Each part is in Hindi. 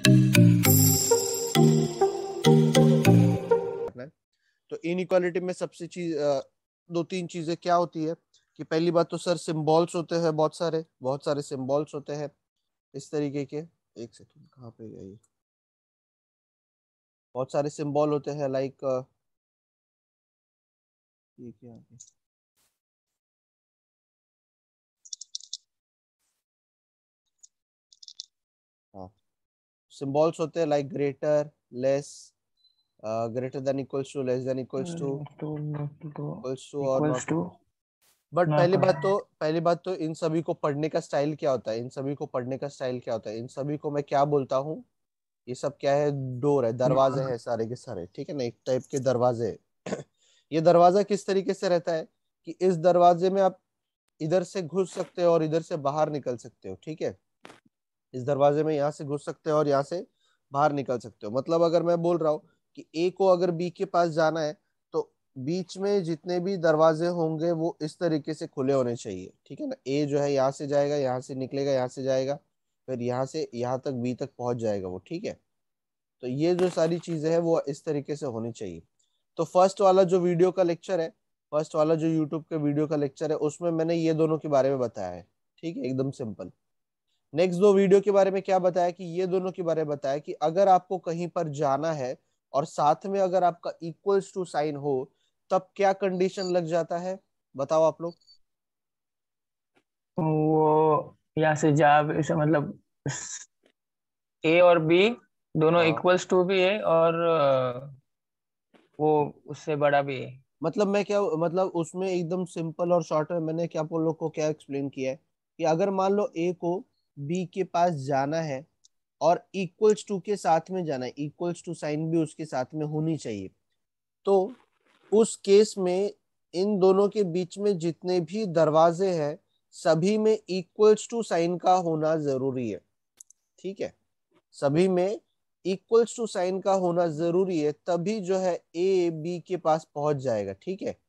तो इनइक्वालिटी में सबसे चीज दो तीन चीजें क्या होती है कि पहली बात तो सर सिंबल्स होते हैं, बहुत सारे सिंबल्स होते हैं इस तरीके के। एक सेकंड, कहाँ पे गया ये? बहुत सारे सिंबल होते हैं लाइक ये क्या है? हाँ, सिंबल्स होते हैं like greater, less, greater than equals to, less than equals to, equals to और इक्वल्स नॉट। टू। बट पहली बात तो इन सभी को पढ़ने का स्टाइल क्या होता है, इन सभी को पढ़ने का स्टाइल क्या होता है, इन सभी को मैं क्या बोलता हूँ? ये सब क्या है? डोर है, दरवाजे हैं सारे के सारे, ठीक है ना, एक टाइप के दरवाजे हैं। ये दरवाजा किस तरीके से रहता है कि इस दरवाजे में आप इधर से घुस सकते हो और इधर से बाहर निकल सकते हो, ठीक है। इस दरवाजे में यहाँ से घुस सकते हो और यहाँ से बाहर निकल सकते हो। मतलब अगर मैं बोल रहा हूँ कि ए को अगर बी के पास जाना है तो बीच में जितने भी दरवाजे होंगे वो इस तरीके से खुले होने चाहिए, ठीक है ना। ए जो है यहाँ से जाएगा, यहाँ से निकलेगा, यहाँ से जाएगा, फिर यहाँ से यहाँ तक बी तक पहुंच जाएगा वो, ठीक है। तो ये जो सारी चीजें हैं वो इस तरीके से होनी चाहिए। तो फर्स्ट वाला जो वीडियो का लेक्चर है, फर्स्ट वाला जो यूट्यूब के वीडियो का लेक्चर है, उसमें मैंने ये दोनों के बारे में बताया है, ठीक है, एकदम सिंपल। नेक्स्ट दो वीडियो के बारे में क्या बताया कि ये दोनों के बारे में बताया कि अगर आपको कहीं पर जाना है और साथ में अगर आपका इक्वल्स टू साइन हो तब क्या कंडीशन लग जाता है, बताओ आप लोग। वो यहाँ से जा इसे मतलब ए और बी दोनों हाँ, इक्वल्स टू भी है और वो उससे बड़ा भी है। मतलब मैं क्या, मतलब उसमें एकदम सिंपल और शॉर्ट में मैंने क्या आप लोग को क्या एक्सप्लेन किया है कि अगर मान लो ए को बी के पास जाना है और इक्वल्स टू के साथ में जाना है, इक्वल्स टू साइन भी उसके साथ में होनी चाहिए, तो उस केस में इन दोनों के बीच में जितने भी दरवाजे हैं सभी में इक्वल्स टू साइन का होना जरूरी है, ठीक है। सभी में इक्वल्स टू साइन का होना जरूरी है, तभी जो है ए बी के पास पहुंच जाएगा, ठीक है।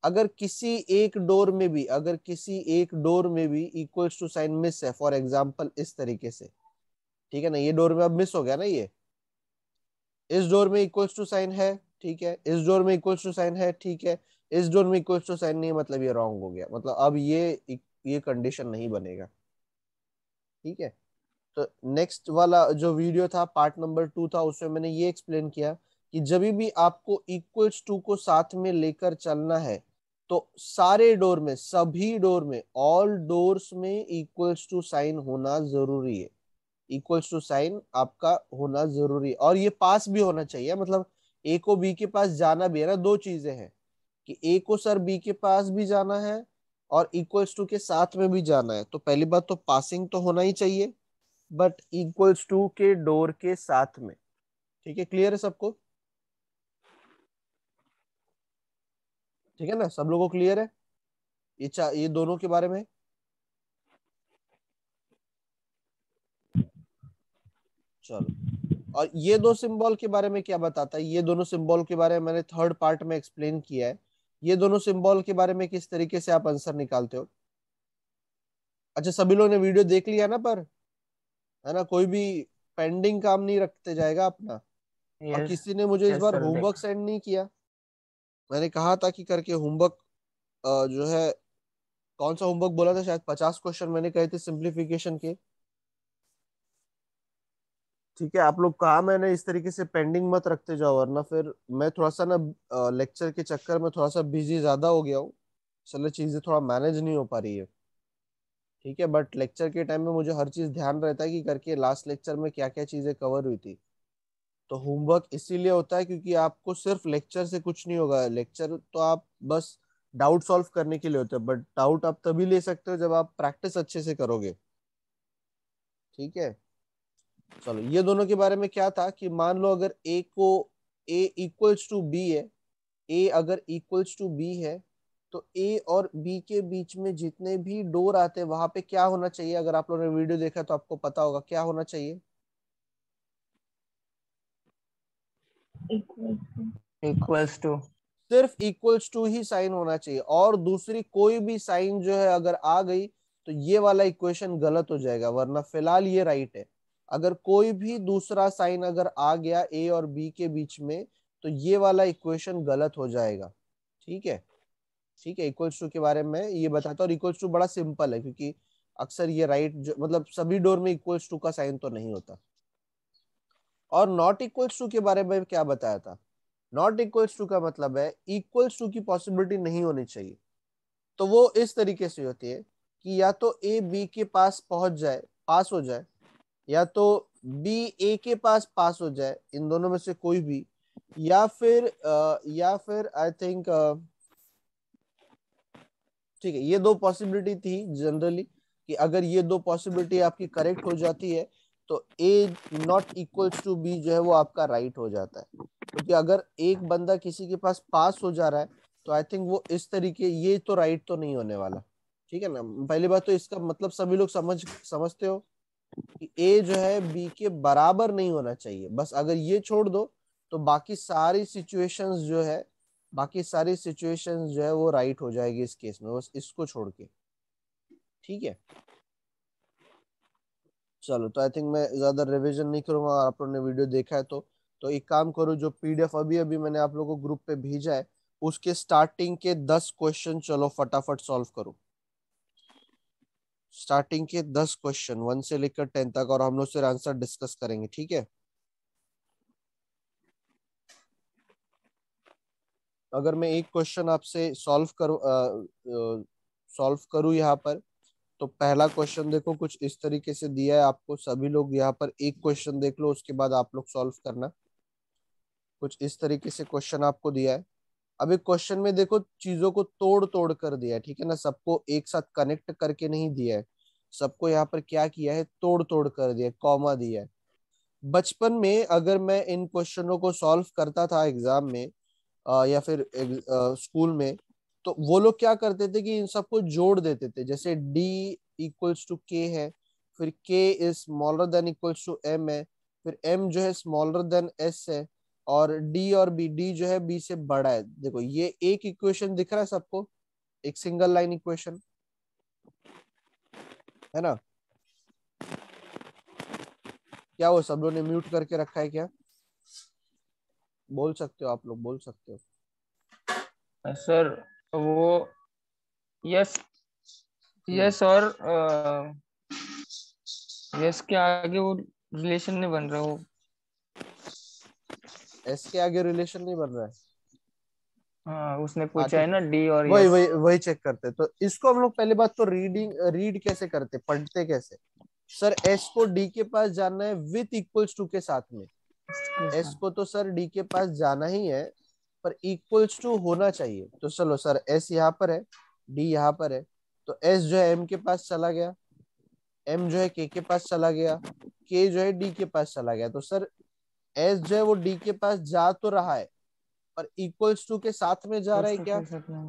अगर किसी एक डोर में भी इक्वल्स टू साइन मिस है, फॉर एग्जांपल इस तरीके से, ठीक है ना, ये डोर में अब मिस हो गया ना, ये इस डोर में इक्वल्स टू साइन है, ठीक है, इस डोर में इक्वल्स टू साइन है, ठीक है, इस डोर में इक्वल्स टू साइन नहीं है, मतलब ये रॉन्ग हो गया, मतलब अब ये कंडीशन नहीं बनेगा, ठीक है। तो नेक्स्ट वाला जो वीडियो था पार्ट नंबर 2 था, उसमें मैंने ये एक्सप्लेन किया कि जब भी आपको इक्वल्स टू को साथ में लेकर चलना है तो सारे डोर में, सभी डोर में, ऑल डोर्स में इक्वल्स टू साइन होना जरूरी है, इक्वल्स टू साइन आपका होना जरूरी है। और ये पास भी होना चाहिए, मतलब ए को बी के पास जाना भी है ना, दो चीजें हैं कि ए को सर बी के पास भी जाना है और इक्वल्स टू के साथ में भी जाना है, तो पहली बात तो पासिंग तो होना ही चाहिए, बट इक्वल्स टू के डोर के साथ में, ठीक है। क्लियर है सबको? ठीक है ना, सब लोगों को क्लियर है ये दोनों के बारे में? चलो, और ये दो सिंबल के बारे में क्या बताता है, ये दोनों सिंबल के बारे में मैंने थर्ड पार्ट में एक्सप्लेन किया है। ये दोनों सिंबल के बारे में किस तरीके से आप आंसर निकालते हो? अच्छा, सभी लोगों ने वीडियो देख लिया ना, पर है ना, कोई भी पेंडिंग काम नहीं रखते जाएगा अपना। और यस। किसी ने मुझे इस यस बार सर, होमवर्क देख। सेंड नहीं किया, मैंने कहा था कि करके होमवर्क जो है, कौन सा होमवर्क बोला था, शायद 50 क्वेश्चन मैंने कहे थे सिंप्लीफिकेशन के, ठीक है। आप लोग काम है ना इस तरीके से पेंडिंग मत रखते जाओ, वरना फिर मैं थोड़ा सा ना लेक्चर के चक्कर में थोड़ा सा बिजी ज्यादा हो गया हूँ, चलो चीजें थोड़ा मैनेज नहीं हो पा रही है, ठीक है। बट लेक्चर के टाइम में मुझे हर चीज ध्यान रहता है कि करके लास्ट लेक्चर में क्या क्या चीजें कवर हुई थी। तो होमवर्क इसीलिए होता है क्योंकि आपको सिर्फ लेक्चर से कुछ नहीं होगा, लेक्चर तो आप बस डाउट सॉल्व करने के लिए होते हैं, बट डाउट आप तभी ले सकते हो जब आप प्रैक्टिस अच्छे से करोगे, ठीक है। चलो, ये दोनों के बारे में क्या था कि मान लो अगर ए इक्वल्स टू बी है, ए अगर इक्वल्स टू बी है तो ए और बी के बीच में जितने भी डोर आते हैं वहां पे क्या होना चाहिए, अगर आप लोगों ने वीडियो देखा तो आपको पता होगा क्या होना चाहिए। Equals to. सिर्फ इक्वल्स टू ही साइन होना चाहिए, और दूसरी कोई भी साइन जो है अगर आ गई तो ये वाला इक्वेशन गलत हो जाएगा, वरना फिलहाल ये राइट है। अगर कोई भी दूसरा साइन अगर आ गया ए और बी के बीच में तो ये वाला इक्वेशन गलत हो जाएगा। ठीक है, ठीक है। इक्वल्स टू के बारे में ये बताता हूँ। इक्वल्स टू बड़ा सिंपल है क्योंकि अक्सर ये राइट मतलब सभी डोर में इक्वल्स टू का साइन तो नहीं होता। और नॉट इक्वल्स टू के बारे में क्या बताया था? नॉट इक्वल्स टू का मतलब है इक्वल्स टू की पॉसिबिलिटी नहीं होनी चाहिए। तो वो इस तरीके से होती है कि या तो ए बी के पास पहुंच जाए, पास हो जाए, या तो बी ए के पास पास हो जाए, इन दोनों में से कोई भी, या फिर आई थिंक ठीक है, ये दो पॉसिबिलिटी थी जनरली कि अगर ये दो पॉसिबिलिटी आपकी करेक्ट हो जाती है तो A not equals to B जो है वो आपका राइट हो जाता है। क्योंकि अगर एक बंदा किसी के पास पास हो जा रहा है तो आई थिंक वो इस तरीके, ये तो राइट तो नहीं होने वाला। ठीक है ना। पहली बात तो इसका मतलब सभी लोग समझते हो कि ए जो है बी के बराबर नहीं होना चाहिए। बस अगर ये छोड़ दो तो बाकी सारी सिचुएशंस जो है वो राइट हो जाएगी इस केस में, बस इसको छोड़ के। ठीक है, चलो। तो आई थिंक मैं ज्यादा रिवीजन नहीं करूंगा। आप लोगों ने वीडियो देखा है तो एक काम करो, जो पीडीएफ अभी अभी मैंने आप लोगों को ग्रुप पे भेजा है उसके स्टार्टिंग के 10 क्वेश्चन चलो फटाफट सॉल्व करो। स्टार्टिंग के 10 क्वेश्चन 1 से लेकर 10 तक, और हम लोग फिर आंसर डिस्कस करेंगे। ठीक है, अगर मैं एक क्वेश्चन आपसे सॉल्व करूं यहाँ पर, तो पहला क्वेश्चन देखो कुछ इस तरीके से दिया है आपको। सभी लोग यहाँ पर एक क्वेश्चन देख लो, उसके बाद आप लोग सॉल्व करना। कुछ इस तरीके से क्वेश्चन आपको दिया है। अब एक क्वेश्चन में देखो चीजों को तोड़ तोड़ कर दिया है, ठीक है ना, सबको एक साथ कनेक्ट करके नहीं दिया है। सबको यहाँ पर क्या किया है, तोड़ तोड़ कर दिया है, कॉमा दिया है। बचपन में अगर मैं इन क्वेश्चनों को सॉल्व करता था एग्जाम में या फिर स्कूल में, तो वो लोग क्या करते थे कि इन सबको जोड़ देते थे। जैसे डी इक्वल्स टू के है, फिर K is smaller than equals to M है, फिर एम जो है स्मॉलर देन एस है, और डी और बी, डी जो है बी से बड़ा है। देखो ये एक इक्वेशन दिख रहा है सबको, एक सिंगल लाइन इक्वेशन है ना। क्या वो सब लोग ने म्यूट करके रखा है क्या? बोल सकते हो, आप लोग बोल सकते हो। सर वो यस, हम्म। यस और यस के आगे वो रिलेशन नहीं बन रहा वो। एस के आगे रिलेशन नहीं बन रहा है। हाँ उसने हाँ पूछा है ठीक है, ना डी और वही यस। वही वही चेक करते हैं। तो इसको हम लोग पहले बात तो रीड कैसे करते, पढ़ते कैसे? सर एस को डी के पास जाना है विथ इक्वल्स टू के साथ में। एस को तो सर डी के पास जाना ही है, पर इक्वल्स टू होना चाहिए। तो चलो सर एस यहाँ पर है, डी यहाँ पर है, तो एस जो है एम के पास चला गया, एम जो है के पास चला गया, के जो है डी के पास चला गया। तो सर एस जो है वो डी के पास जा तो रहा है, पर इक्वल्स टू के साथ में जा रहा है क्या?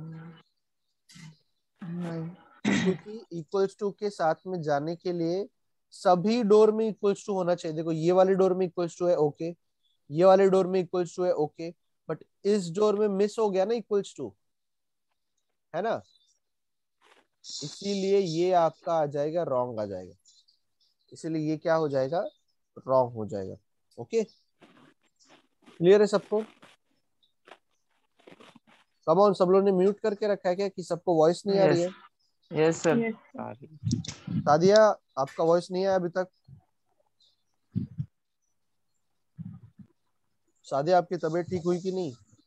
क्योंकि इक्वल्स टू के साथ में जाने के लिए सभी डोर में इक्वल्स टू होना चाहिए। देखो ये वाली डोर में इक्वल्स टू है, ओके, ये वाले डोर में इक्वल्स टू है, ओके, बट इस डोर में मिस हो गया ना इक्वल्स टू, है ना। इसीलिए ये आपका आ जाएगा, रॉन्ग आ जाएगा। इसीलिए ये क्या हो जाएगा, रॉन्ग हो जाएगा। ओके, क्लियर है सबको? कम ऑन, सब लोगों ने म्यूट करके रखा है क्या कि सबको वॉइस नहीं आ रही यस, है? Yes sir. सादिया, आपका वॉइस नहीं आया अभी तक। सादिया, आपकी तबीयत ठीक हुई कि नहीं?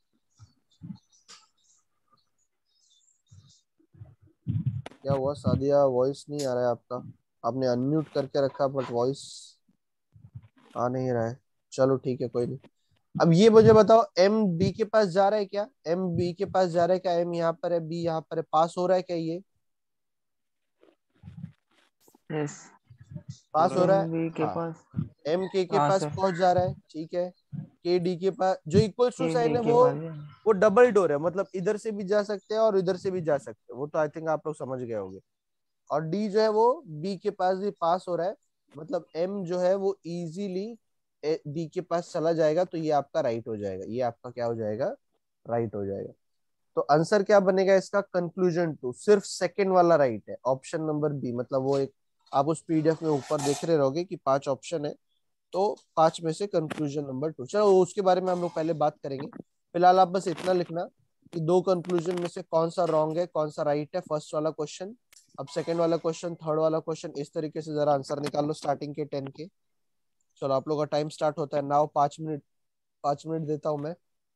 क्या हुआ सादिया, वॉइस नहीं आ रहा है आपका? आपने अनम्यूट करके रखा बट वॉइस आ नहीं रहा है। चलो ठीक है, कोई नहीं। अब ये मुझे बताओ, एम बी के पास जा रहा है क्या? एम बी के पास जा रहा है क्या? एम यहाँ पर है, बी यहाँ पर है, पास हो रहा है क्या ये? यस, पास हो रहा है। एम बी के हाँ, पास। एम के हाँ पास सर, पहुंच जा रहा है, ठीक है। के डी के पास जो इक्वल टू के साइन डी है के पास। वो डबल डोर है, मतलब इधर से भी जा सकते हैं और इधर से भी जा सकते हैं। वो तो आई थिंक आप लोग समझ गए होंगे। और डी जो है वो बी के पास भी पास हो रहा है, मतलब एम जो है वो इजीली बी के पास चला जाएगा। तो ये आपका राइट हो जाएगा, ये आपका क्या हो जाएगा, राइट हो जाएगा। तो आंसर क्या बनेगा इसका, कंक्लूजन टू, सिर्फ सेकंड वाला राइट है, ऑप्शन नंबर बी। मतलब वो एक, आप उस पीडीएफ में ऊपर देख रहे रहोगे कि 5 ऑप्शन है, तो 5 में से कंक्लूजन नंबर 2। चलो उसके बारे में हम लोग पहले बात करेंगे। फिलहाल आप बस इतना लिखना कि 2 कंक्लूजन में से कौन सा रॉन्ग है, कौन सा राइट है, फर्स्ट वाला क्वेश्चन। अब सेकंड वाला क्वेश्चन, थर्ड वाला क्वेश्चन, इस तरीके से जरा आंसर निकाल लो स्टार्टिंग के 10 के। चलो आप लोग का टाइम स्टार्ट होता है नाउ। 5 मिनट, 5 मिनट देता हूँ मैं।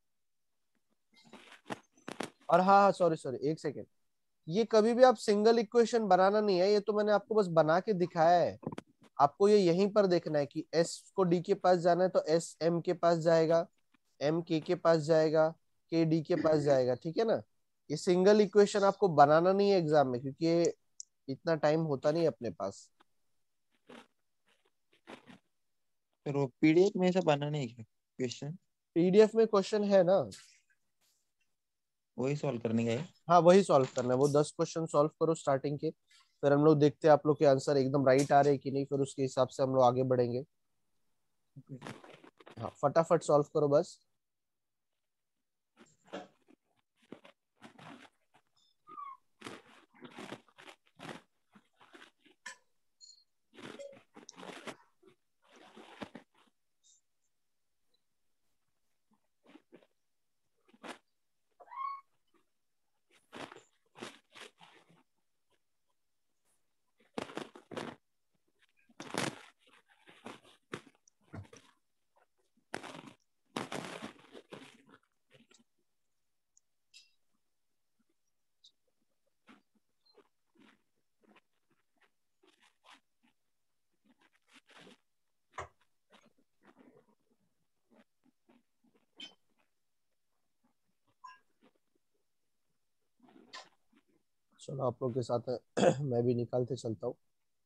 और हाँ हाँ, सॉरी सॉरी, एक सेकेंड। ये कभी भी आप सिंगल इक्वेशन बनाना नहीं है, ये तो मैंने आपको बस बना के दिखाया है। आपको ये यहीं पर देखना है कि एस को डी के पास जाना है तो एस एम के पास जाएगा, एम के पास जाएगा, के डी के पास जाएगा, ठीक है ना। ये सिंगल इक्वेशन आपको बनाना नहीं है एग्जाम में, क्योंकि ये इतना टाइम होता नहीं है अपने पास। फिर वो पीडीएफ में ऐसा बना नहीं क्या क्वेश्चन? पीडीएफ में क्वेश्चन है ना, वही सॉल्व करने का है? हाँ वही सॉल्व करना है। वो 10 क्वेश्चन सॉल्व करो स्टार्टिंग के, फिर हम लोग देखते हैं आप लोग के आंसर एकदम राइट आ रहे हैं कि नहीं, फिर उसके हिसाब से हम लोग आगे बढ़ेंगे। हाँ फटाफट सॉल्व करो बस। चलो आप लोग के साथ मैं भी निकालते चलता हूँ।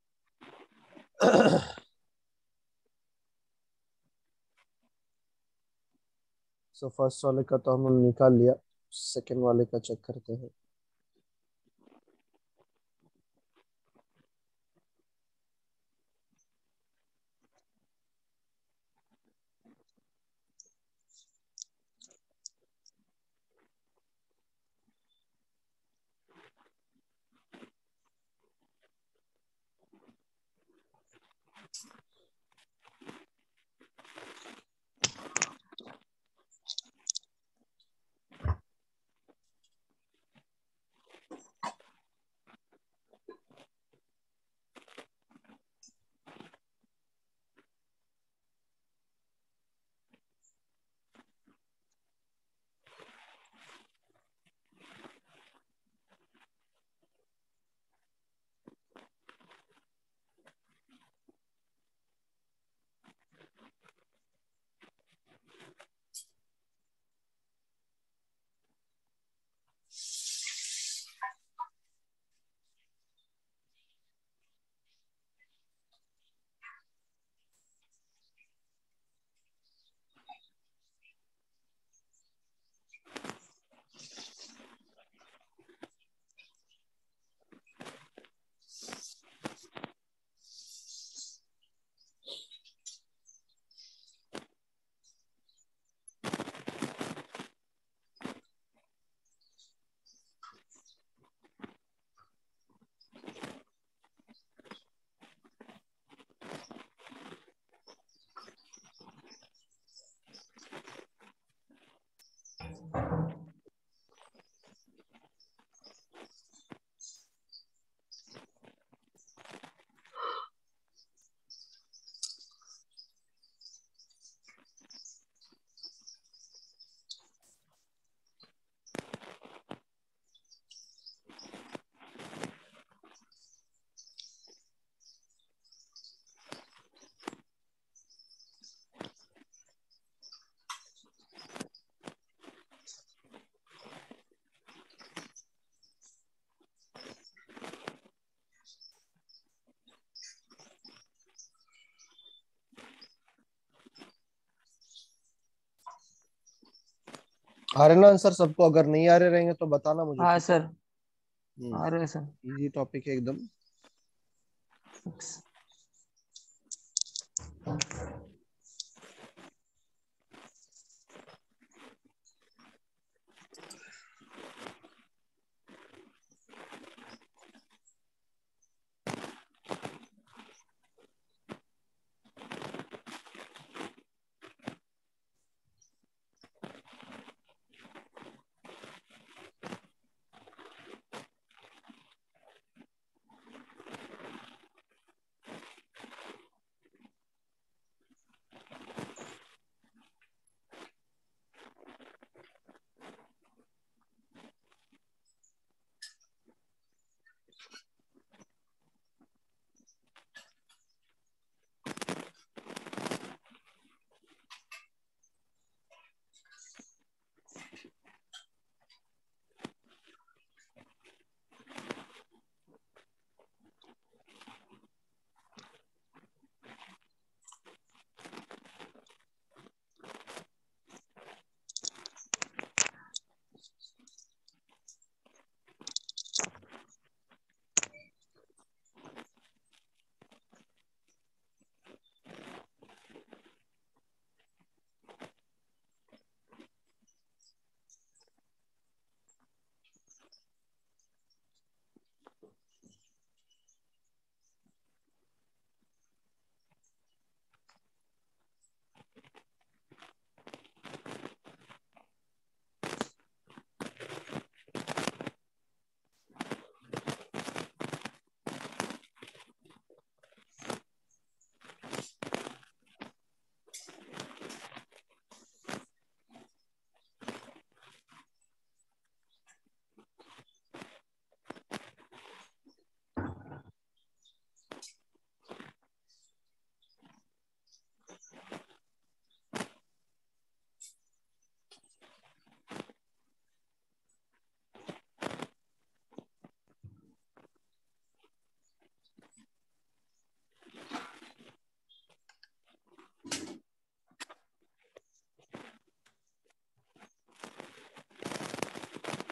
सो फर्स्ट वाले का तो हम लोग निकाल लिया, सेकंड वाले का चेक करते हैं। आ रहे ना आंसर सबको? अगर नहीं आ रहे रहेंगे तो बताना मुझे, हाँ ठीक है। सर। आ रहे हैं सर। इजी टॉपिक है एकदम।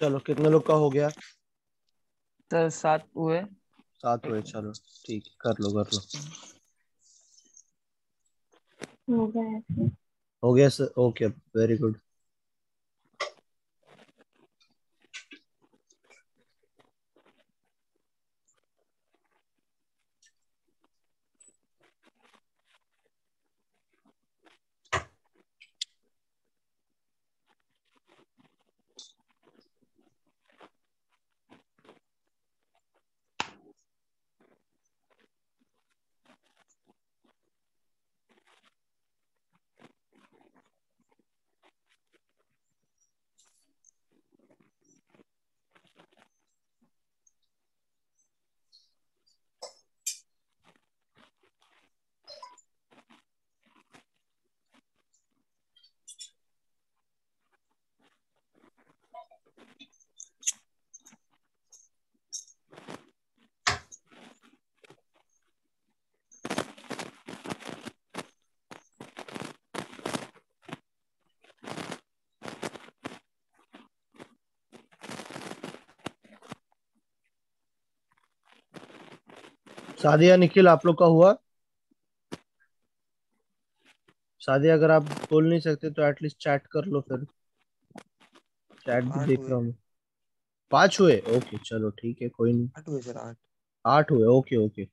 चलो कितने लोग का हो गया? तो 7 हुए। 7 हुए, चलो ठीक है, कर लो कर लो। हो गया। हो गया sir, okay, very good. Sadia, Nikhil, आप लोग का हुआ? सादिया, अगर आप बोल नहीं सकते तो एटलीस्ट चैट कर लो फिर। चैट भी 8 देख हुए। रहा हूँ। 5 हुए, ओके चलो ठीक है, कोई नहीं। 8 हुए सर, 8। 8 हुए, ओके ओके।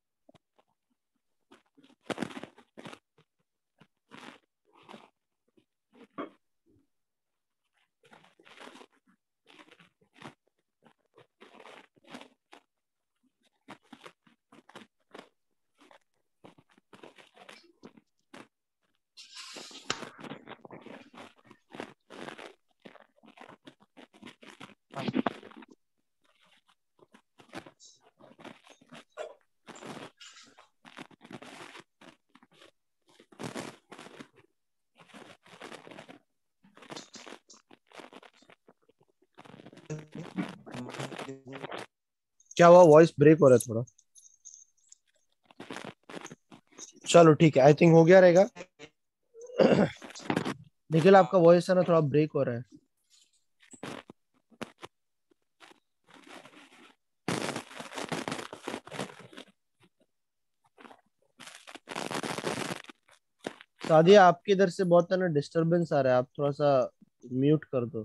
क्या हुआ, वॉइस ब्रेक हो रहा है थोड़ा। चलो ठीक है, आई थिंक हो गया रहेगा। निखिल, आपका वॉइस है ना थोड़ा ब्रेक हो रहा है। सादिया, आपके इधर से बहुत है ना डिस्टरबेंस आ रहा है, आप थोड़ा सा म्यूट कर दो।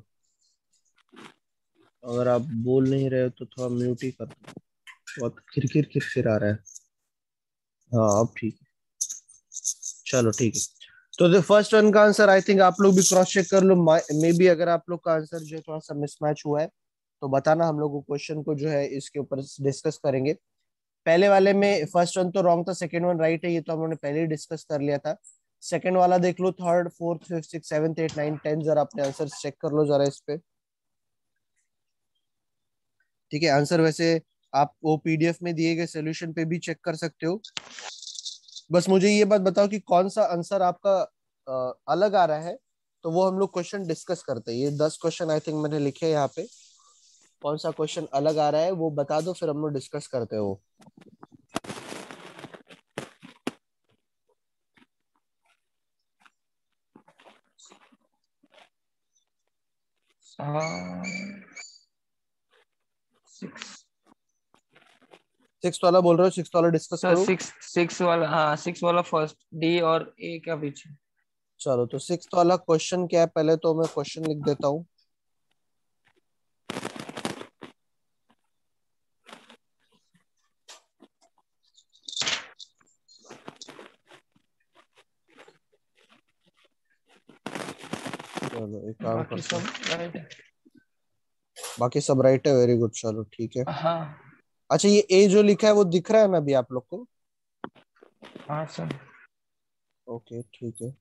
अगर आप बोल नहीं रहे हो तो थोड़ा म्यूट ही कर दो। बहुत खिरखिर खिरखिर आ रहा है। हाँ अब ठीक है। चलो ठीक है। तो द फर्स्ट वन का आंसर आई थिंक आप लोग भी क्रॉस चेक कर लो, मे बी अगर आप लोग का आंसर जो है थोड़ा सा मिसमैच हुआ है तो बताना, हम लोग क्वेश्चन को जो है इसके ऊपर डिस्कस करेंगे। पहले वाले में फर्स्ट वन तो रॉन्ग था, सेकंड वन राइट है, ये तो हम लोगों ने पहले ही डिस्कस कर लिया था। सेकंड वाला देख लो, third fourth fifth six seventh eight nine tenth, जरा अपने आंसर चेक कर लो जरा इस पे। ठीक है, आंसर वैसे आप वो पीडीएफ में दिए गए सोल्यूशन पे भी चेक कर सकते हो। बस मुझे ये बात बताओ कि कौन सा आंसर आपका अलग आ रहा है, तो वो हम लोग क्वेश्चन डिस्कस करते हैं। ये 10 क्वेश्चन आई थिंक मैंने लिखे हैं यहाँ पे, कौन सा क्वेश्चन अलग आ रहा है वो बता दो, फिर हम लोग डिस्कस करते हैं वो। हाँ, 6। सिक्स वाला बोल रहे हो, सिक्स वाला डिस्कस सर करूं? 6 वाला, हाँ 6 वाला फर्स्ट, डी और ए का पीछे। चलो, तो सिक्स वाला क्वेश्चन क्या है, पहले तो मैं क्वेश्चन लिख देता हूँ। चलो एक काम बाकी करते हैं, सब राइट है। बाकी सब राइट है, वेरी गुड, चलो ठीक है। हाँ अच्छा, ये ए जो लिखा है वो दिख रहा है ना अभी आप लोग को? हाँ सर। ओके ठीक है।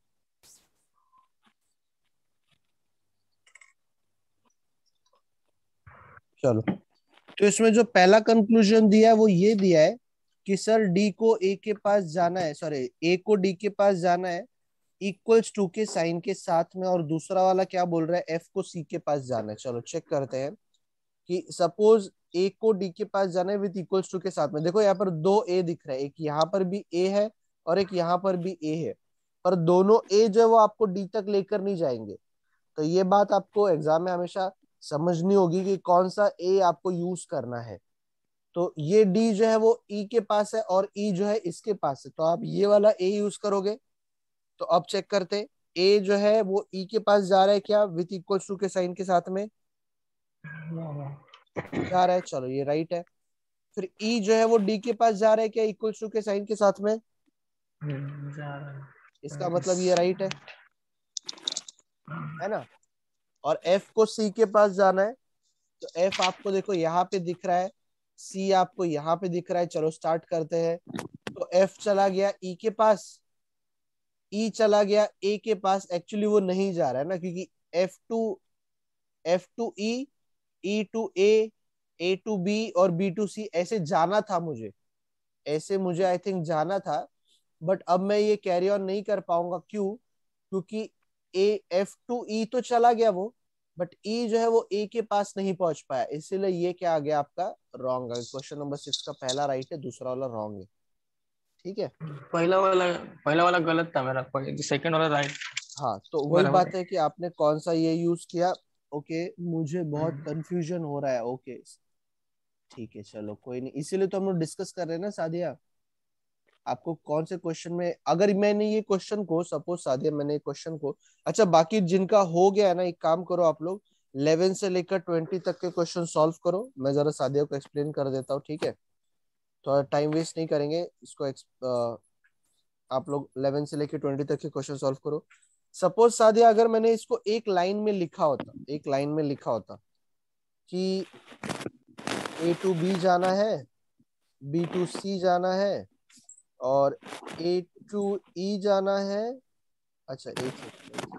चलो, तो इसमें जो पहला कंक्लूजन दिया है वो ये दिया है कि सर डी को ए के पास जाना है, सॉरी ए को डी के पास जाना है इक्वल्स टू के साइन के साथ में, और दूसरा वाला क्या बोल रहा है, एफ को सी के पास जाना है। चलो चेक करते हैं कि सपोज ए को डी के पास जाना है विद इक्वल्स टू के साथ में। देखो यहाँ पर दो ए दिख रहा है, एक यहाँ पर भी ए है और एक यहाँ पर भी ए है, पर दोनों ए जो है वो आपको डी तक लेकर नहीं जाएंगे। तो ये बात आपको एग्जाम में हमेशा समझनी होगी कि कौन सा ए आपको यूज करना है। तो ये डी जो है वो ई के पास है और ई जो है इसके पास है, तो आप ये वाला ए यूज करोगे। तो अब चेक करते, ए जो है वो ई के पास जा रहा है क्या विथ इक्वल टू के साइन के साथ में जा रहा है, चलो ये राइट है। फिर ई जो है वो डी के पास जा रहा है क्या इक्वल टू के साइन के साथ में, जा रहा है। इसका मतलब ये राइट है ना। और एफ को सी के पास जाना है, तो एफ आपको देखो यहाँ पे दिख रहा है, सी आपको यहाँ पे दिख रहा है। चलो स्टार्ट करते हैं। तो एफ चला गया ई के पास, ई चला गया ए के पास। एक्चुअली वो नहीं जा रहा है ना, क्योंकि F to E to A to B और बी टू सी ऐसे जाना था मुझे, ऐसे मुझे आई थिंक जाना था। बट अब मैं ये कैरी ऑन नहीं कर पाऊंगा, क्यों? क्योंकि ए एफ टू ई तो चला गया वो, बट ई जो है वो ए के पास नहीं पहुंच पाया, इसीलिए ये क्या आ गया आपका रॉन्ग है। क्वेश्चन नंबर 6 का पहला राइट है, दूसरा वाला रॉन्ग है। ठीक है, पहला वाला गलत था मेरा, सेकंड वाला राइट। हाँ तो वही बराबर बात है कि आपने कौन सा ये यूज किया। ओके, मुझे बहुत कंफ्यूजन हो रहा है। ओके ठीक है, चलो कोई नहीं, इसीलिए तो हम लोग डिस्कस कर रहे हैं ना सादिया। आपको कौन से क्वेश्चन में, अगर मैंने ये क्वेश्चन को सपोज सादिया मैंने क्वेश्चन को, अच्छा बाकी जिनका हो गया है ना, एक काम करो आप लोग 11 से लेकर 20 तक के क्वेश्चन सॉल्व करो, मैं जरा सादिया को एक्सप्लेन कर देता हूँ, ठीक है? तो टाइम वेस्ट नहीं करेंगे इसको। आप लोग 11 से लेकर 20 तक के क्वेश्चन सॉल्व करो। सपोज सादिया अगर मैंने इसको एक लाइन में लिखा होता, एक लाइन में लिखा होता कि ए टू बी जाना है, बी टू सी जाना है और ए टू ई जाना है। अच्छा एक सेकंड,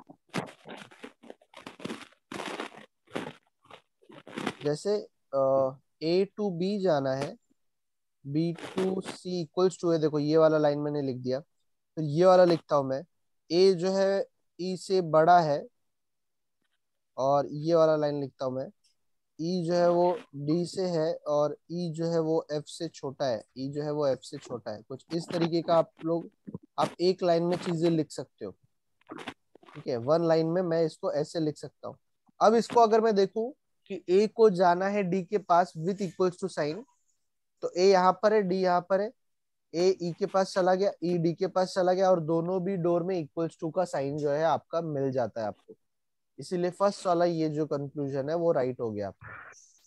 जैसे ए टू बी जाना है, B to C equals to है, देखो ये वाला लाइन मैंने लिख दिया। फिर ये वाला लिखता हूं मैं, ए जो है ई से बड़ा है, और ये वाला लाइन लिखता हूं मैं, ई जो है वो डी से है और ई जो है वो एफ से छोटा है, ई जो है वो एफ से छोटा है। कुछ इस तरीके का आप लोग, आप एक लाइन में चीजें लिख सकते हो, ठीक है? वन लाइन में मैं इसको ऐसे लिख सकता हूँ। अब इसको अगर मैं देखूं कि ए को जाना है डी के पास विथ इक्वल्स टू साइन, तो ए यहाँ पर है, डी यहाँ पर है, ए ई के पास चला गया, ई डी के पास चला गया, और दोनों भी डोर में इक्वल्स टू का साइन जो है आपका मिल जाता है आपको। इसीलिए फर्स्ट वाला ये जो कंक्लूजन है वो राइट हो गया आपका।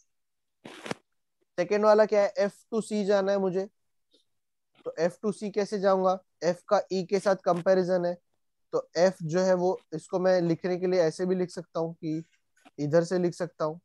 सेकेंड वाला क्या है, एफ टू सी जाना है मुझे, तो एफ टू सी कैसे जाऊंगा? एफ का ई के साथ कंपैरिजन है, तो एफ जो है वो, इसको मैं लिखने के लिए ऐसे भी लिख सकता हूँ कि इधर से लिख सकता हूँ,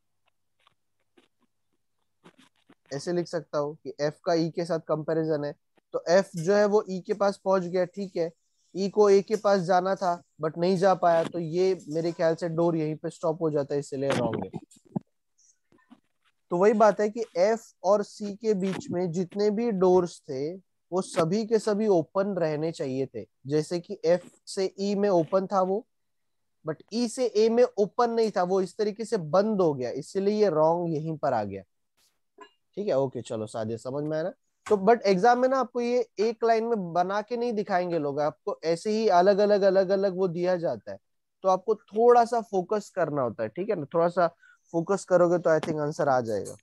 ऐसे लिख सकता हूँ कि एफ का ई के साथ कंपैरिजन है। तो एफ जो है वो ई के पास पहुंच गया, ठीक है। ई को ए के पास जाना था बट नहीं जा पाया, तो ये मेरे ख्याल से डोर यहीं पे स्टॉप हो जाता है, इसलिए रॉन्ग है। तो वही बात है कि एफ और सी के बीच में जितने भी डोर्स थे वो सभी के सभी ओपन रहने चाहिए थे। जैसे कि एफ से ई में ओपन था वो, बट ई से ए में ओपन नहीं था, वो इस तरीके से बंद हो गया, इसलिए ये रॉन्ग यहीं पर आ गया। ठीक है, ओके चलो सादिया समझ में आया ना। तो बट एग्जाम में ना आपको ये एक लाइन में बना के नहीं दिखाएंगे लोग, आपको ऐसे ही अलग अलग वो दिया जाता है। तो आपको थोड़ा सा फोकस करना होता है, ठीक है ना? थोड़ा सा फोकस करोगे तो आई थिंक आंसर आ जाएगा।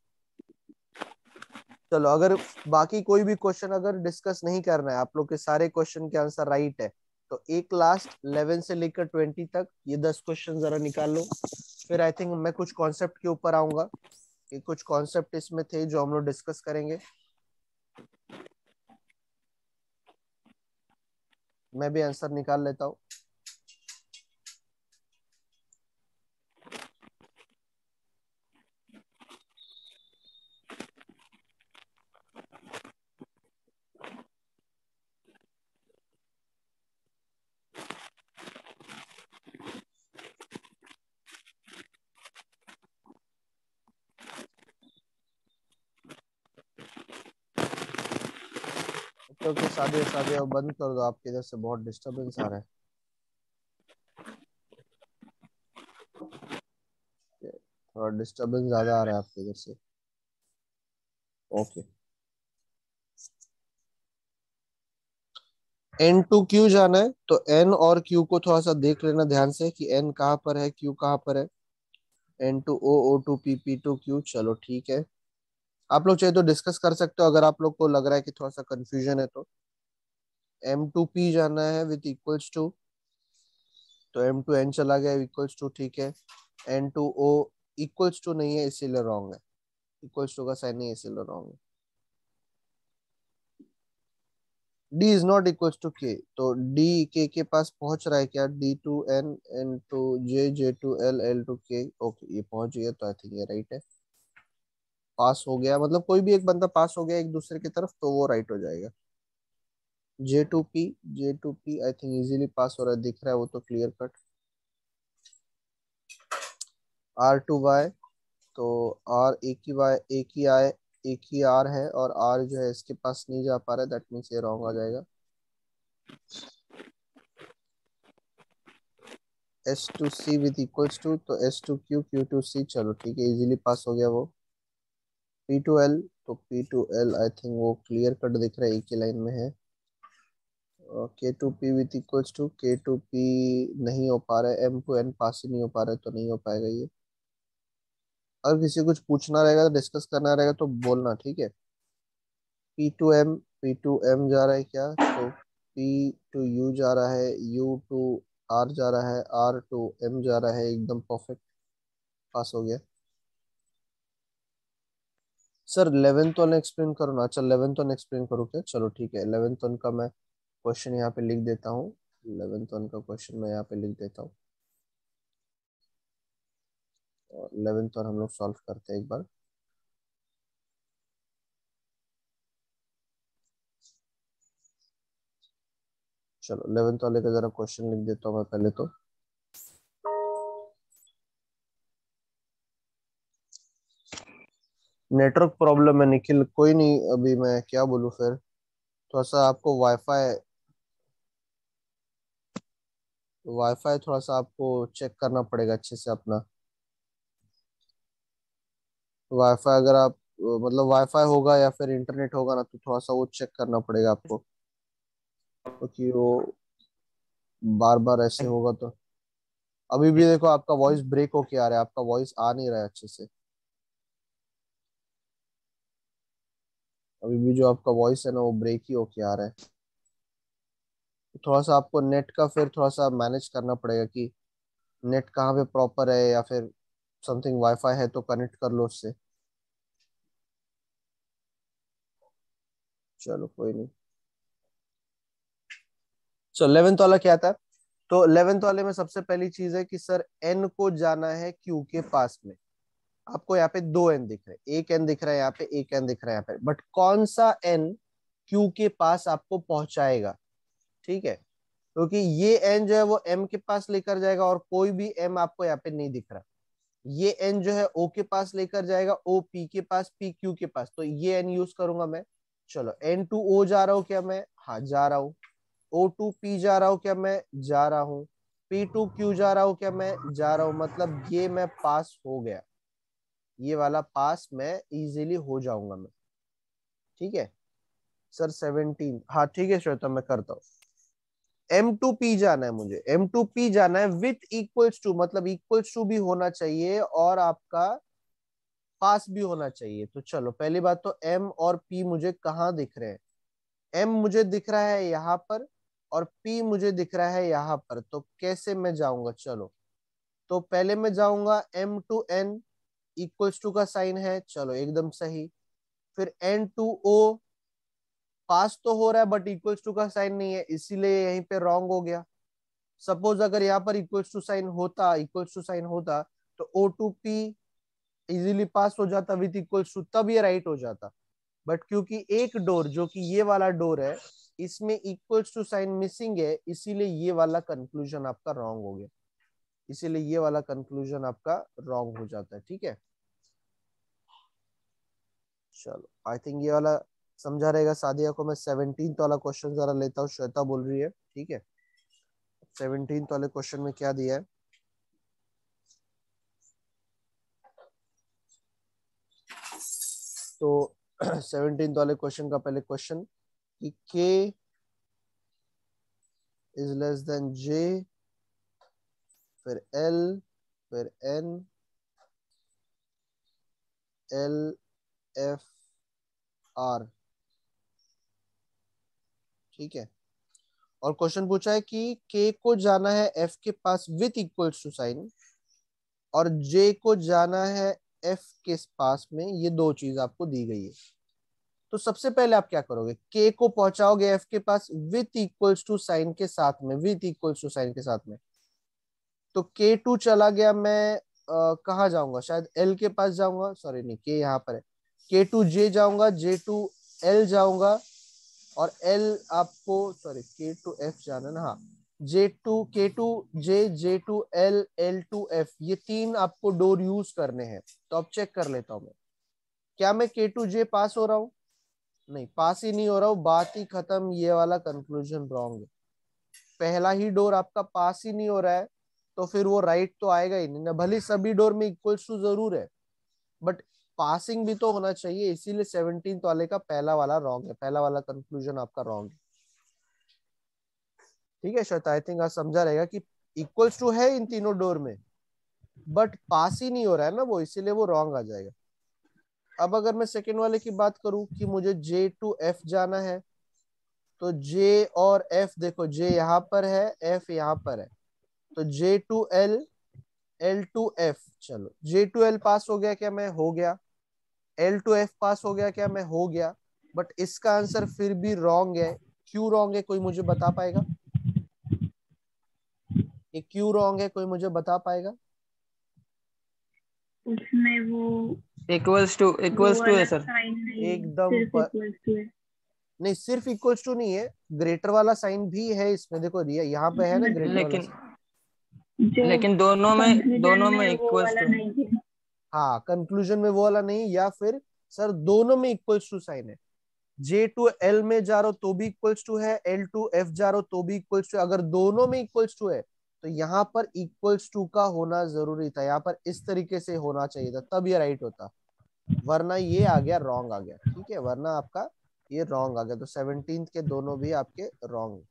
चलो, अगर बाकी कोई भी क्वेश्चन अगर डिस्कस नहीं करना है, आप लोग के सारे क्वेश्चन के आंसर राइट है, तो एक लास्ट 11 से लेकर 20 तक ये 10 क्वेश्चन जरा निकाल लो। फिर आई थिंक मैं कुछ कॉन्सेप्ट के ऊपर आऊंगा, कि कुछ कॉन्सेप्ट इसमें थे जो हम लोग डिस्कस करेंगे। मैं भी आंसर निकाल लेता हूँ। ओके सादिया सादिया बंद कर दो, आपके इधर से बहुत डिस्टरबेंस आ रहा है, थोड़ा डिस्टरबेंस ज्यादा आ रहा है आपके इधर से। ओके, एन टू क्यू जाना है, तो एन और क्यू को थोड़ा सा देख लेना ध्यान से कि एन कहाँ पर है, क्यू कहाँ पर है। N2O O2P P2Q, चलो ठीक है। आप लोग चाहे तो डिस्कस कर सकते हो अगर आप लोग को लग रहा है कि थोड़ा सा कंफ्यूजन है तो। M2P जाना है विथ इक्वल्स टू, तो M2N चला गया इक्वल्स टू, ठीक है। N2O इक्वल्स टू नहीं है इसीलिए रॉन्ग है, इक्वल्स टू का साइन नहीं है इसीलिए रॉन्ग है। D is not equals to K, तो D के पास पहुंच रहा है क्या? D2N N2J J2L L2K, okay ये पहुंच गया, तो आई थिंक ये राइट है। पास हो गया मतलब कोई भी एक बंदा पास हो गया एक दूसरे की तरफ तो वो राइट हो जाएगा। J2P I think easily pass हो रहा है, दिख रहा है वो तो क्लियर कट। R2Y, तो R एक ही Y एक ही I एक ही R है, और R जो है इसके पास नहीं जा पा रहा है, दैट मीन्स ये रॉन्ग आ जाएगा। S2C विथ इक्वल्स टू, तो S2Q Q2C, चलो ठीक है इजीली पास हो गया वो। P2L, तो P2L आई थिंक वो क्लियर कट दिख रहा है, एक ही लाइन में है। K2P with equals to, K2P नहीं हो पा रहा है, M2N पास ही नहीं हो पा रहा है, तो नहीं हो पाएगा ये। अगर किसी को कुछ पूछना रहेगा डिस्कस करना रहेगा तो बोलना, ठीक है। P2M जा रहा है क्या? तो P2U जा रहा है, U2R जा रहा है, R2M जा रहा है, एकदम परफेक्ट पास हो गया। सर 11th वाला एक्सप्लेन करो ना। अच्छा 11th वन एक्सप्लेन करो क्या? चलो ठीक है 11th वन का मैं क्वेश्चन यहाँ पे लिख देता हूँ। 11th वन का क्वेश्चन मैं यहाँ पे लिख देता हूँ, और 11th वन हम लोग सॉल्व करते हैं एक बार। चलो 11th वाले का जरा क्वेश्चन लिख देता हूँ मैं पहले तो। नेटवर्क प्रॉब्लम है निखिल, कोई नहीं, अभी मैं क्या बोलूँ फिर। थोड़ा सा आपको वाईफाई वाईफाई थोड़ा सा आपको चेक करना पड़ेगा अच्छे से अपना। वाईफाई अगर आप मतलब वाईफाई होगा या फिर इंटरनेट होगा ना, तो थोड़ा सा वो चेक करना पड़ेगा आपको, क्योंकि वो बार बार ऐसे होगा तो। अभी भी देखो आपका वॉइस ब्रेक होके आ रहा है, आपका वॉइस आ नहीं रहा है अच्छे से। अभी भी जो आपका वॉइस है ना वो ब्रेक ही होके आ रहा है। तो थोड़ा सा आपको नेट का फिर थोड़ा सा मैनेज करना पड़ेगा कि नेट कहाँ पे प्रॉपर है, या फिर समथिंग वाईफाई है तो कनेक्ट कर लो उससे। चलो कोई नहीं। सो 11th वाला क्या था? तो 11th वाले में सबसे पहली चीज है कि सर एन को जाना है क्यू के पास में। आपको यहाँ पे दो एन दिख रहे हैं, एक एन दिख रहा है यहाँ पे, एक एन दिख रहा है यहाँ पे, बट कौन सा एन क्यू के पास आपको पहुंचाएगा? ठीक है, क्योंकि ये एन जो है वो एम के पास लेकर जाएगा, और कोई भी एम आपको यहाँ पे नहीं दिख रहा। ये एन जो है ओ के पास लेकर जाएगा, ओ पी के पास, पी क्यू के पास, तो ये एन यूज करूंगा मैं। चलो N2O जा रहा हूँ क्या मैं? हाँ जा रहा हूँ। O2P जा रहा हूँ क्या मैं? जा रहा हूँ। P2Q जा रहा हूँ क्या मैं? जा रहा हूँ, मतलब ये मैं पास हो गया, ये वाला पास मैं इजीली हो जाऊंगा मैं। ठीक है सर 17, हाँ ठीक है श्वेता मैं करता हूँ। M2P जाना है मुझे, M2P जाना है विथ इक्वल्स टू, मतलब इक्वल्स टू भी होना चाहिए और आपका पास भी होना चाहिए। तो चलो पहली बात तो M और P मुझे कहाँ दिख रहे हैं? M मुझे दिख रहा है यहाँ पर, और P मुझे दिख रहा है यहाँ पर, तो कैसे मैं जाऊंगा? चलो तो पहले मैं जाऊंगा M2N, इक्वल्स टू का साइन है, चलो एकदम सही। फिर N2O पास तो हो रहा है बट इक्वल्स टू का साइन नहीं है, इसीलिए यहीं पे रॉन्ग हो गया। सपोज अगर यहाँ पर इक्वल्स टू साइन होता तो O2P इजीली पास हो जाता विथ इक्वल्स टू, तब ये राइट हो जाता। बट क्योंकि एक डोर जो कि ये वाला डोर है, इसमें इक्वल्स टू साइन मिसिंग है, इसीलिए ये वाला कंक्लूजन आपका रॉन्ग हो गया, इसीलिए ये वाला कंक्लूजन आपका रॉन्ग हो जाता है। ठीक है चलो आई थिंक ये वाला समझा रहेगा। सादिया को मैं 17th वाला क्वेश्चन जरा लेता हूँ, श्वेता बोल रही है, ठीक है। 17th वाले क्वेश्चन में क्या दिया है? तो 17th वाले क्वेश्चन का पहले क्वेश्चन कि k is less than j, फिर l, फिर n, LFR, ठीक है। और क्वेश्चन पूछा है कि K को जाना है F के पास विथ इक्वल्स टू साइन और J को जाना है F के पास में, ये दो चीज आपको दी गई है। तो सबसे पहले आप क्या करोगे, K को पहुंचाओगे F के पास विथ इक्वल्स टू साइन के साथ में, विथ इक्वल्स टू साइन के साथ में। तो K2 चला गया, मैं कहाँ जाऊंगा, शायद L के पास जाऊंगा, सॉरी नहीं, K यहाँ पर है, K2J जाऊंगा, J2L जाऊंगा और L आपको, सॉरी K2F जाना ना, हाँ, K2J, J2L, L2F, ये तीन आपको डोर यूज करने हैं। तो अब चेक कर लेता हूं मैं, क्या मैं K2J पास हो रहा हूँ, नहीं पास ही नहीं हो रहा हूँ, बात ही खत्म, ये वाला कंक्लूजन रॉन्ग है। पहला ही डोर आपका पास ही नहीं हो रहा है तो फिर वो राइट तो आएगा ही नहीं ना, भले सभी डोर में इक्वल्स टू जरूर है बट पासिंग भी तो होना चाहिए, इसीलिए 17th वाले का पहला वाला रॉन्ग है, पहला वाला कंक्लूजन आपका रॉन्ग है। ठीक है, शायद आई थिंक आप समझा रहेगा कि इक्वल्स टू है इन तीनों डोर में बट पास ही नहीं हो रहा है ना वो, इसीलिए वो रॉन्ग आ जाएगा। अब अगर मैं सेकेंड वाले की बात करूं कि मुझे J2F जाना है, तो J और F, देखो J यहाँ पर है, F यहाँ पर है, तो J2L, L2F, चलो J2L पास हो गया क्या, मैं हो गया, L2F पास हो गया क्या, मैं हो गया, बट इसका आंसर फिर भी रॉन्ग है। क्यों रॉन्ग है, कोई मुझे बता पाएगा, ये क्यों रॉन्ग है, कोई मुझे बता पाएगा? उसमें वो इक्वल्स टू वो है वाला सर। साइन नहीं है, एकदम सिर्फ इक्वल्स टू है। नहीं, सिर्फ इक्वल्स टू नहीं है, ग्रेटर वाला साइन भी है इसमें, देखो यहाँ पे है ना ग्रेटर वाला लेकिन साइन। जो दोनों कंक्लूजन में में वो इक्वल्स वाला टू। नहीं है। हाँ, कंक्लूजन में वो वाला नहीं, या फिर सर दोनों में इक्वल्स टू साइन है, J2L में जा रहा हो तो भी इक्वल्स टू है, L2F जा रहा हो तो भी इक्वल्स टू है। अगर दोनों में इक्वल्स टू है तो यहाँ पर इक्वल्स टू का होना जरूरी था, यहाँ पर इस तरीके से होना चाहिए था, तब ये राइट होता, वरना ये आ गया रॉन्ग आ गया। ठीक है, वरना आपका ये रॉन्ग आ गया, तो 17th के दोनों भी आपके रॉन्ग।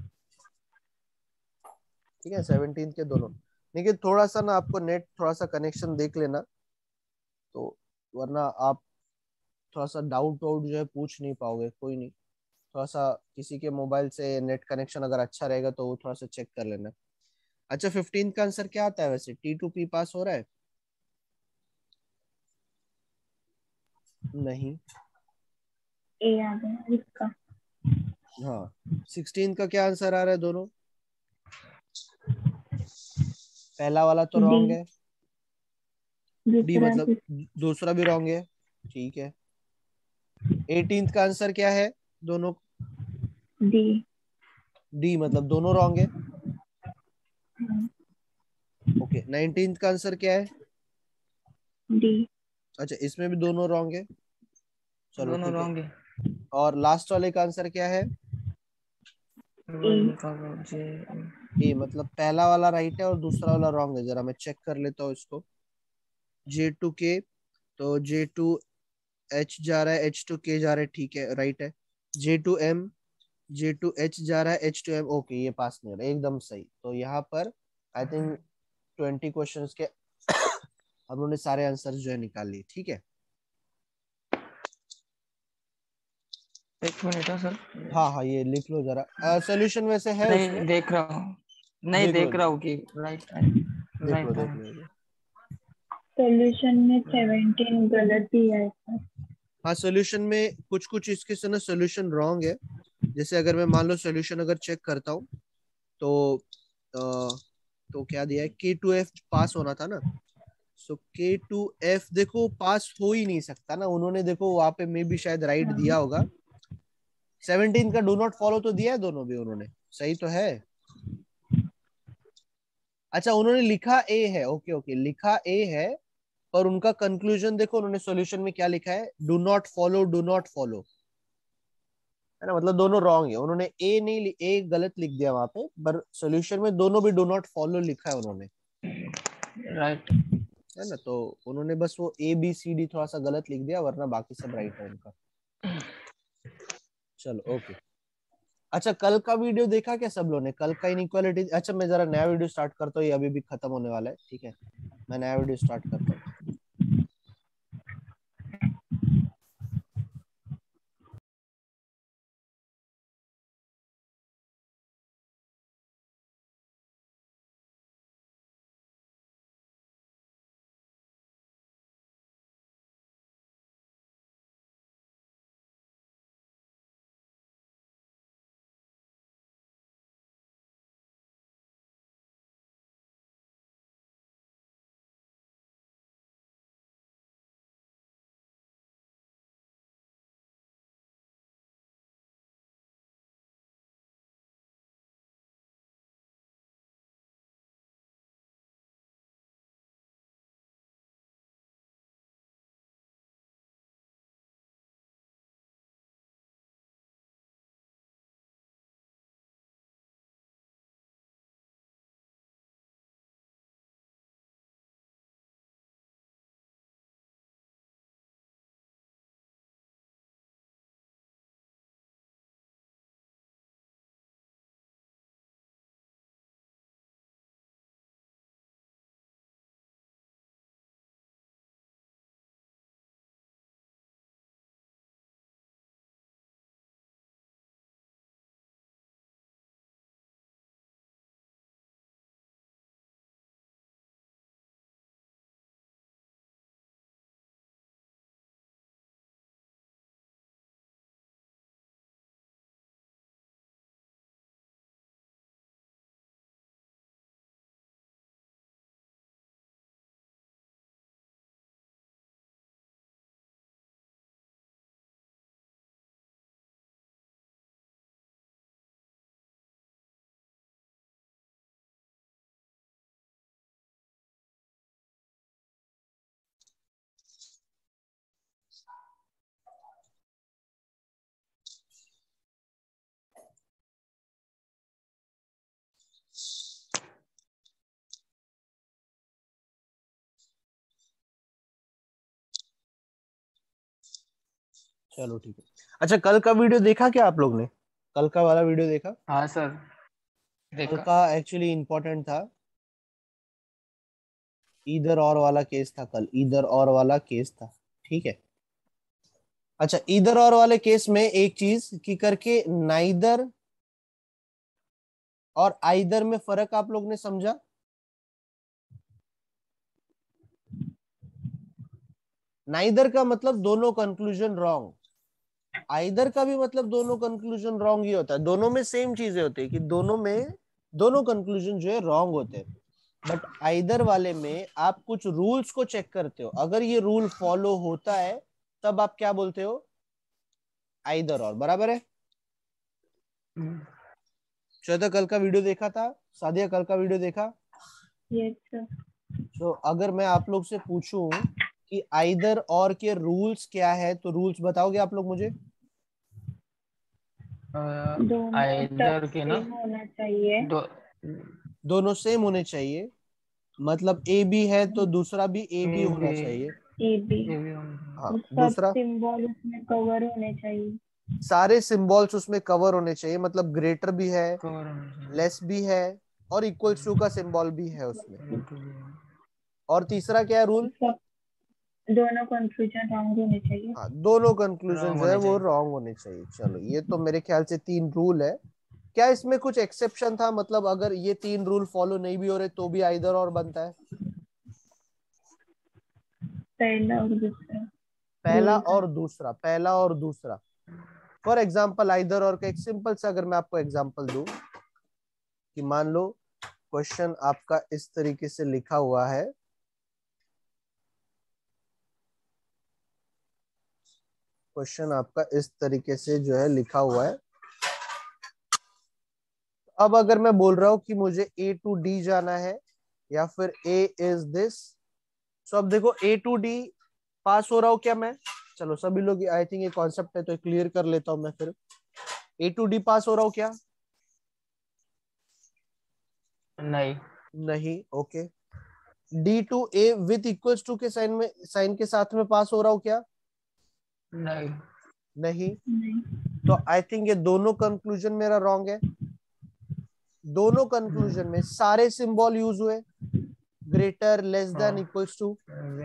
ठीक है, 17th के दोनों, लेकिन थोड़ा सा ना आपको नेट थोड़ा सा कनेक्शन देख लेना, तो वरना आप थोड़ा सा डाउट वाउट जो है पूछ नहीं पाओगे, कोई नहीं, थोड़ा सा किसी के मोबाइल से नेट कनेक्शन अगर अच्छा रहेगा तो वो थोड़ा सा चेक कर लेना। अच्छा, 15 का आंसर क्या आता है वैसे, T2P पास हो रहा है? नहीं। ए आ गया इसका। हाँ, 16 का क्या आंसर आ रहा है दोनों? पहला वाला तो डी, रॉन्ग है, डी दूसरा मतलब भी दूसरा भी रॉन्ग है। ठीक है, 18th का आंसर क्या है दोनों? डी। डी मतलब दोनों रॉन्ग है। हाँ, ओके, 19th का आंसर क्या है? डी। अच्छा, इसमें भी दोनों रॉन्ग है, चलो दोनों ठीक है। रॉन्ग है। और लास्ट वाले का आंसर क्या है? ए मतलब पहला वाला राइट है और दूसरा वाला रॉन्ग है, जरा मैं चेक कर लेता हूँ इसको। J2K, तो J2H जा रहा है, H2K जा रहा है, ठीक है राइट है। J2M, J2H जा रहा है, H2M, ओके ये पास नहीं हो रहा, एकदम सही। तो यहाँ पर आई थिंक 20 क्वेश्चंस के हम लोगों ने सारे आंसर जो है निकाल लिए। ठीक है, एक मिनट है सर। हाँ हाँ, ये लिख लो जरा, सोल्यूशन वैसे है उसमें, नहीं देख रहा हूँ, नहीं देख लो देख रहा हूँ कि राइट है, देख लो राइट देख है। लो। सॉल्यूशन में 17 गलत ही है इसका। हाँ, सोल्यूशन में कुछ कुछ इसके से ना सोल्यूशन रॉन्ग है, जैसे अगर मैं मान लो सोल्यूशन अगर चेक करता हूँ तो तो क्या दिया है, K2F पास होना था ना, सो K2F देखो पास हो ही नहीं सकता ना, उन्होंने देखो वहां पे मे भी शायद राइट हाँ, दिया होगा। 17 का डू नॉट फॉलो तो दिया है दोनों भी उन्होंने, सही तो है। अच्छा, उन्होंने लिखा ए है, ओके ओके लिखा ए है, पर उनका कंक्लूजन देखो उन्होंने सॉल्यूशन में क्या लिखा है, do not follow, do not follow, है ना, मतलब दोनों रॉन्ग है, उन्होंने ए नहीं, ए गलत लिख दिया वहां पे, पर सॉल्यूशन में दोनों भी डू नॉट फॉलो लिखा है उन्होंने, राइट। है ना, तो उन्होंने बस वो ABCD थोड़ा सा गलत लिख दिया, वरना बाकी सब राइट है उनका। चलो ओके। अच्छा, कल का वीडियो देखा क्या सब लोगों ने, कल का इनइक्वालिटी? अच्छा, मैं जरा नया वीडियो स्टार्ट करता हूँ, ये अभी भी खत्म होने वाला है, ठीक है, मैं नया वीडियो स्टार्ट करता हूँ। चलो ठीक है। अच्छा, कल का वीडियो देखा क्या आप लोग ने? कल का वाला वीडियो देखा? हाँ सर, कल देखा। का एक्चुअली इम्पोर्टेंट था, इधर और वाला केस था कल, इधर और वाला केस था, ठीक है। अच्छा, इधर और वाले केस में एक चीज की करके नाइदर और आइदर में फर्क आप लोग ने समझा? नाइदर का मतलब दोनों कंक्लूजन रॉन्ग, आइदर का भी मतलब दोनों कंक्लूजन रॉन्ग ही होता है। दोनों में सेम चीजें होती है कि दोनों में दोनों कंक्लूजन जो है रॉन्ग होते हैं। बट आइदर वाले में आप कुछ रूल्स को चेक करते हो, अगर ये रूल फॉलो होता है तब आप क्या बोलते हो? आइदर और, बराबर है। श्वेता कल का वीडियो देखा था? सादिया कल का वीडियो देखा? Yes sir. तो अगर मैं आप लोग से पूछूं कि आइदर और के रूल्स क्या है, तो रूल्स बताओगे आप लोग मुझे? दोनों आइदर के ना सेम होना चाहिए। दोनों सेम होने चाहिए, मतलब ए बी है तो दूसरा भी ए बी होना चाहिए। A B. हाँ, और सब दूसरा सिंबल उसमें कवर होने चाहिए। सारे सिंबल्स उसमें कवर होने चाहिए, मतलब ग्रेटर भी है, लेस भी है, और इक्वल्स टू का सिंबल भी है उसमें। और तीसरा क्या है रूल? सब दोनों कंफ्यूजन रॉन्ग होने चाहिए। हाँ, दोनों कंक्लूजन Wrong जो है होने वो चाहिए। रॉन्ग होने चाहिए। चलो, ये तो मेरे ख्याल से 3 रूल है। क्या इसमें कुछ एक्सेप्शन था? मतलब अगर ये 3 रूल फॉलो नहीं भी हो रहे तो भी आइदर और बनता है? पहला और दूसरा पहला रूल का। और दूसरा, पहला और दूसरा। फॉर एग्जाम्पल आइदर और का एक सिंपल सा अगर मैं आपको एग्जाम्पल दूं कि मान लो क्वेश्चन आपका इस तरीके से लिखा हुआ है, क्वेश्चन आपका इस तरीके से जो है लिखा हुआ है। अब अगर मैं बोल रहा हूं कि मुझे ए टू डी जाना है या फिर ए इज दिस, तो अब देखो ए टू डी पास हो रहा हूं क्या मैं? चलो सभी लोग, आई थिंक ये कॉन्सेप्ट है तो क्लियर कर लेता हूं मैं फिर। ए टू डी पास हो रहा हूं क्या? नहीं। नहीं, okay. D to A with equals to के साइन में, साइन के साथ में पास हो रहा हूं क्या? नहीं। नहीं। नहीं। तो आई थिंक ये दोनों कंक्लूजन मेरा रॉन्ग है। दोनों कंक्लूजन में सारे सिंबल यूज हुए, greater, less than, equals to,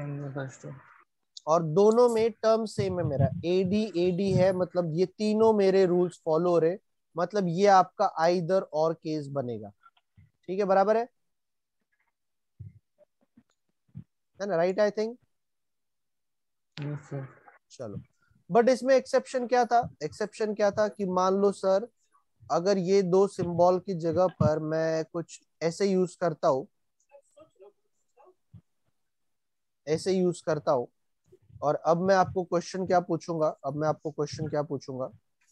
और दोनों में टर्म सेम है मेरा, एडी एडी है, मतलब ये तीनों मेरे रूल्स फॉलो हो रहे, मतलब ये आपका आइदर और केस बनेगा। ठीक है, बराबर है ना? Right, I think. चलो, बट इसमें एक्सेप्शन क्या था? एक्सेप्शन क्या था कि मान लो सर, अगर ये दो सिंबल की जगह पर मैं कुछ ऐसे यूज करता हूं, ऐसे यूज करता हूं, और अब मैं आपको क्वेश्चन क्या पूछूंगा, अब मैं आपको क्वेश्चन क्या पूछूंगा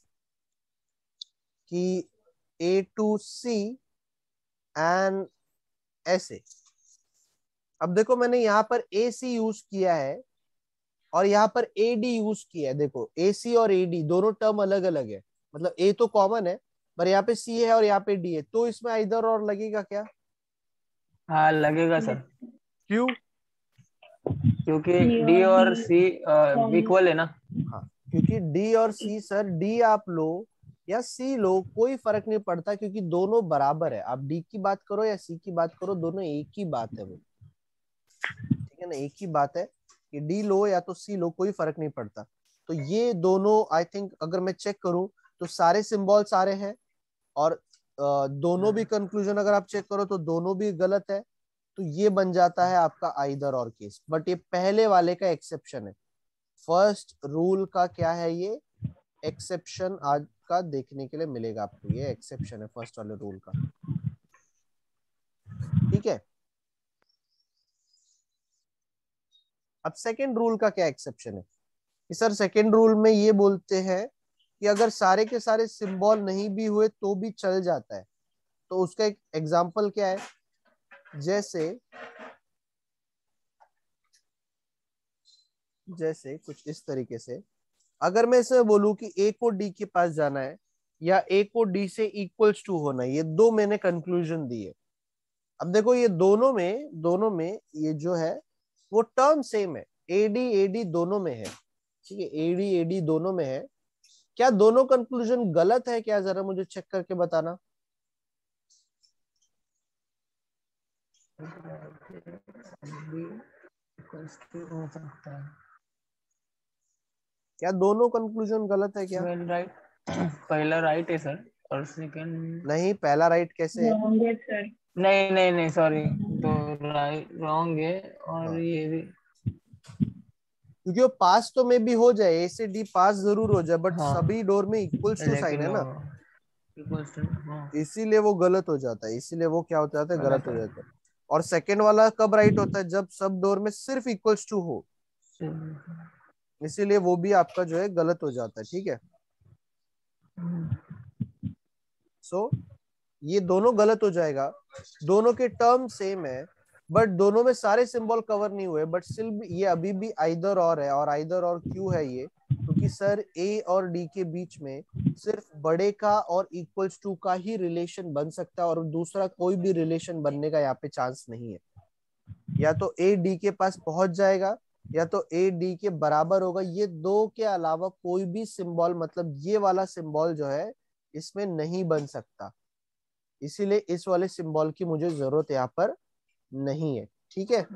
कि ए टू सी एंड ऐसे। अब देखो मैंने यहाँ पर ए सी यूज किया है और यहाँ पर ए डी यूज किया है। देखो ए सी और ए डी दोनों टर्म अलग अलग है, मतलब ए तो कॉमन है पर यहाँ पे सी है और यहाँ पे डी है, तो इसमें इधर और लगेगा क्या? हाँ लगेगा सर, क्यों? क्योंकि डी डी और और डी सी कॉमन। इक्वल है ना। हाँ, क्योंकि डी और सी सर, डी आप लो या सी लो कोई फर्क नहीं पड़ता, क्योंकि दोनों बराबर है। आप डी की बात करो या सी की बात करो, दोनों एक ही बात है वो, ठीक है ना? एक ही बात है कि डी लो या तो सी लो, कोई फर्क नहीं पड़ता। तो ये दोनों आई थिंक अगर मैं चेक करूं तो सारे सिंबल सारे हैं, और दोनों भी कंक्लूजन अगर आप चेक करो तो दोनों भी गलत है। तो ये बन जाता है आपका आइदर और केस, बट ये पहले वाले का एक्सेप्शन है। फर्स्ट रूल का क्या है ये एक्सेप्शन, आज का देखने के लिए मिलेगा आपको, ये एक्सेप्शन है फर्स्ट वाले रूल का, ठीक है। अब सेकेंड रूल का क्या एक्सेप्शन है कि सर सेकेंड रूल में ये बोलते हैं कि अगर सारे के सारे सिंबल नहीं भी हुए तो भी चल जाता है। तो उसका एक एग्जांपल क्या है? जैसे जैसे कुछ इस तरीके से, अगर मैं इसे बोलूं कि ए को डी के पास जाना है या ए को डी से इक्वल्स टू होना है, ये दो मैंने कंक्लूजन दी है। अब देखो ये दोनों में ये जो है वो टर्म सेम है, एडी एडी दोनों में है, ठीक है, एडी एडी दोनों में है। क्या दोनों कंक्लूजन गलत है क्या, जरा मुझे चेक करके बताना। हो सकता है। क्या दोनों कंक्लूजन गलत है क्या? वेल राइट, पहला राइट है सर और सेकंड नहीं, पहला राइट कैसे है? रॉन्ग है सर। नहीं नहीं नहीं सॉरी, तो राइट रॉन्ग है और हाँ, ये भी। क्योंकि वो पास तो में भी हो जाए, ए से डी पास जरूर हो जाए, बट हाँ सभी डोर में इक्वल्स टू साइन लेकिन है वो ना, equals to, हाँ इसीलिए वो गलत हो जाता है, इसीलिए वो क्या हो जाता है, गलत गलत हो है। जाता है। और सेकंड वाला कब राइट होता है, जब सब डोर में सिर्फ इक्वल्स टू हो, इसीलिए वो भी आपका जो है गलत हो जाता है। ठीक है, सो ये दोनों गलत हो जाएगा। दोनों के टर्म सेम है, बट दोनों में सारे सिंबल कवर नहीं हुए, बट स्टिल ये अभी भी आइदर और है। और आइदर और क्यों है ये, क्योंकि सर ए और डी के बीच में सिर्फ बड़े का और इक्वल्स टू का ही रिलेशन बन सकता है, और दूसरा कोई भी रिलेशन बनने का यहाँ पे चांस नहीं है। या तो ए डी के पास पहुंच जाएगा, या तो ए डी के बराबर होगा। ये दो के अलावा कोई भी सिंबल, मतलब ये वाला सिंबल जो है इसमें नहीं बन सकता, इसीलिए इस वाले सिंबल की मुझे जरूरत यहाँ पर नहीं है। ठीक है,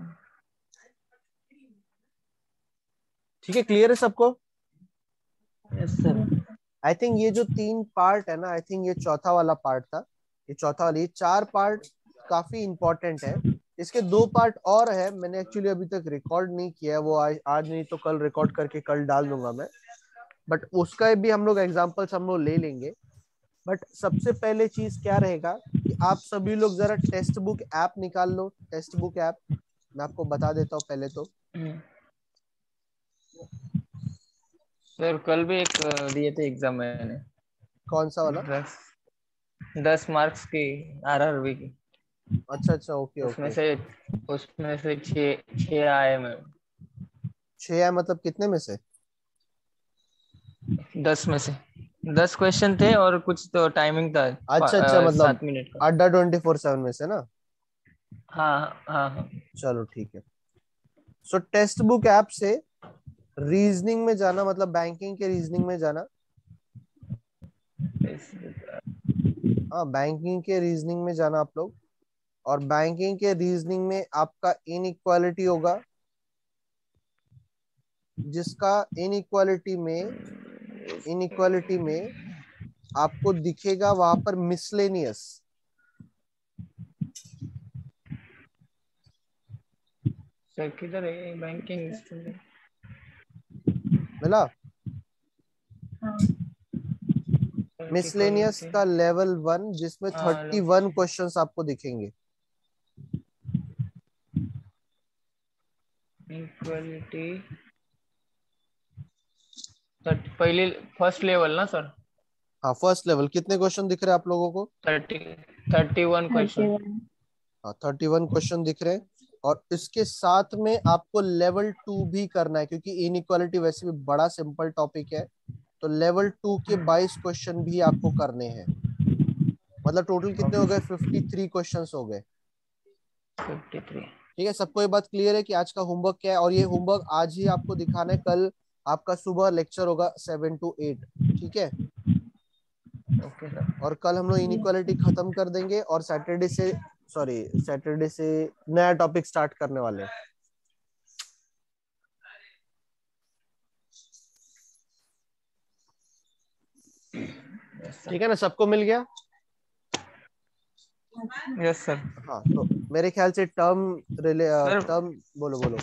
ठीक है, क्लियर है सबको? Yes sir. आई थिंक ये जो 3 पार्ट है ना, आई थिंक ये चौथा वाला पार्ट था, ये चौथा वाला, ये 4 पार्ट काफी इंपॉर्टेंट है। इसके 2 पार्ट और है, मैंने एक्चुअली अभी तक रिकॉर्ड नहीं किया है, वो आज नहीं तो कल रिकॉर्ड करके कल डाल दूंगा मैं, बट उसका भी हम लोग एग्जाम्पल्स हम लोग ले लेंगे। बट सबसे पहले चीज क्या रहेगा कि आप सभी लोग जरा टेक्स्ट बुक ऐप निकाल लो। टेक्स्ट बुक ऐप मैं आपको बता देता हूँ पहले तो। सर कल भी एक दिए थे एग्जाम मैंने। कौन सा वाला? 10 मार्क्स की आरआरबी की। अच्छा अच्छा, ओके उसमें ओके। से 6 आए मैं। 6 है मतलब कितने में से? 10 में से 10 क्वेश्चन थे और कुछ तो टाइमिंग था अच्छा अच्छा, मतलब 7 मिनट का। अड्डा 24/7 में से ना? हाँ हाँ हाँ। चलो ठीक है। सो टेक्स्ट बुक ऐप से रीजनिंग में जाना, मतलब बैंकिंग के रीजनिंग में जाना। हाँ, बैंकिंग के रीजनिंग में जाना आप लोग। और बैंकिंग के रीजनिंग में आपका इनइक्वालिटी होगा, जिसका इनइक्वालिटी में आपको दिखेगा वहां पर मिसलेनियस। सर किधर है बैंकिंग? मिला? हाँ मिसलेनियस का लेवल 1, जिसमें 31 क्वेश्चंस आपको दिखेंगे। इक्वालिटी पहले फर्स्ट लेवल ना सर? हाँ, फर्स्ट लेवल। कितने क्वेश्चन दिख रहे हैं आप लोगों को? 31 क्वेश्चन। 31। हाँ, 31 क्वेश्चन दिख रहे हैं। और इसके साथ में आपको लेवल 2 भी करना है, क्योंकि इनइक्वालिटी वैसे भी बड़ा सिंपल टॉपिक है, तो लेवल 2 के 22 क्वेश्चन भी आपको करने हैं। मतलब टोटल कितने हो गए? 53 क्वेश्चंस हो गए। 53। ठीक है, सबको ये बात क्लियर है कि आज का होमवर्क क्या है? और ये होमवर्क आज ही आपको दिखाना है, कल आपका सुबह लेक्चर होगा 7 to 8। ठीक है, ओके सर। और कल हम लोग इनइक्वालिटी खत्म कर देंगे, और सैटरडे से नया टॉपिक स्टार्ट करने वाले हैं। ठीक है ना, सबको मिल गया? Yes sir. हाँ, तो मेरे ख्याल से सर टर्म बोलो बोलो।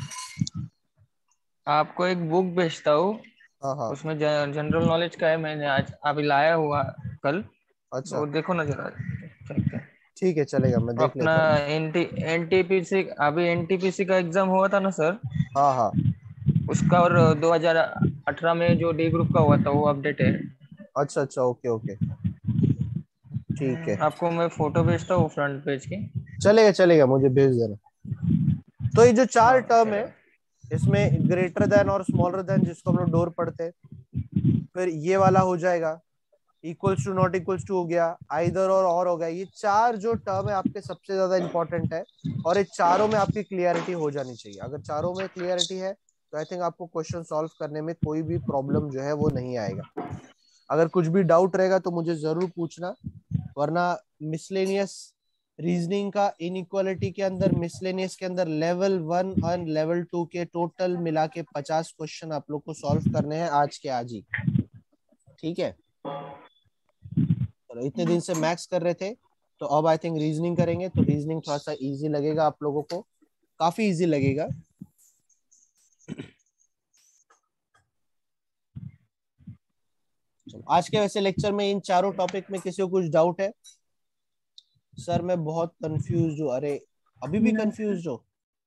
आपको एक बुक भेजता हूँ, हाँ हाँ, उसमें जनरल नॉलेज का है, मैंने आज अभी लाया हुआ कल, अच्छा तो देखो ना जरा। ठीक है, ठीक है, चलेगा, मैं देख अपना लेता हूँ। एनटीपीसी, अभी एनटीपीसी का एग्जाम हुआ था ना सर, हाँ हाँ, उसका और 2018 में जो डी ग्रुप का हुआ था वो अपडेट है। अच्छा अच्छा, ओके ओके, ठीक है, आपको मैं फोटो भेजता हूँ फ्रंट पेज की। चलेगा चलेगा, मुझे भेज देना। तो ये जो 4 टर्म है, चलेगा। इसमें ग्रेटर देन और स्मॉलर देन, जिसको हम लोग डोर पढ़ते हैं, फिर ये वाला हो जाएगा, equals to not equals to हो गया, आइदर और हो गया। ये 4 जो टर्म है आपके सबसे ज्यादा इंपॉर्टेंट है, और ये चारों में आपकी क्लियरिटी हो जानी चाहिए। अगर चारों में क्लियरिटी है तो आई थिंक आपको क्वेश्चन सॉल्व करने में कोई भी प्रॉब्लम जो है वो नहीं आएगा। अगर कुछ भी डाउट रहेगा तो मुझे जरूर पूछना, वरना मिसलेनियस रीजनिंग का इनइक्वालिटी के अंदर, मिसलेनियस के अंदर लेवल 1 और लेवल 2 के टोटल मिला के 50 क्वेश्चन आप लोग को सॉल्व करने हैं आज के आज ही, ठीक है। चलो, इतने दिन से मैथ्स कर रहे थे तो अब आई थिंक रीजनिंग करेंगे, तो रीजनिंग थोड़ा सा इजी लगेगा आप लोगों को, काफी इजी लगेगा। चलो, आज के वैसे लेक्चर में इन चारों टॉपिक में किसी को कुछ डाउट है? सर मैं बहुत कंफ्यूज हूँ। अरे अभी भी कंफ्यूज हो?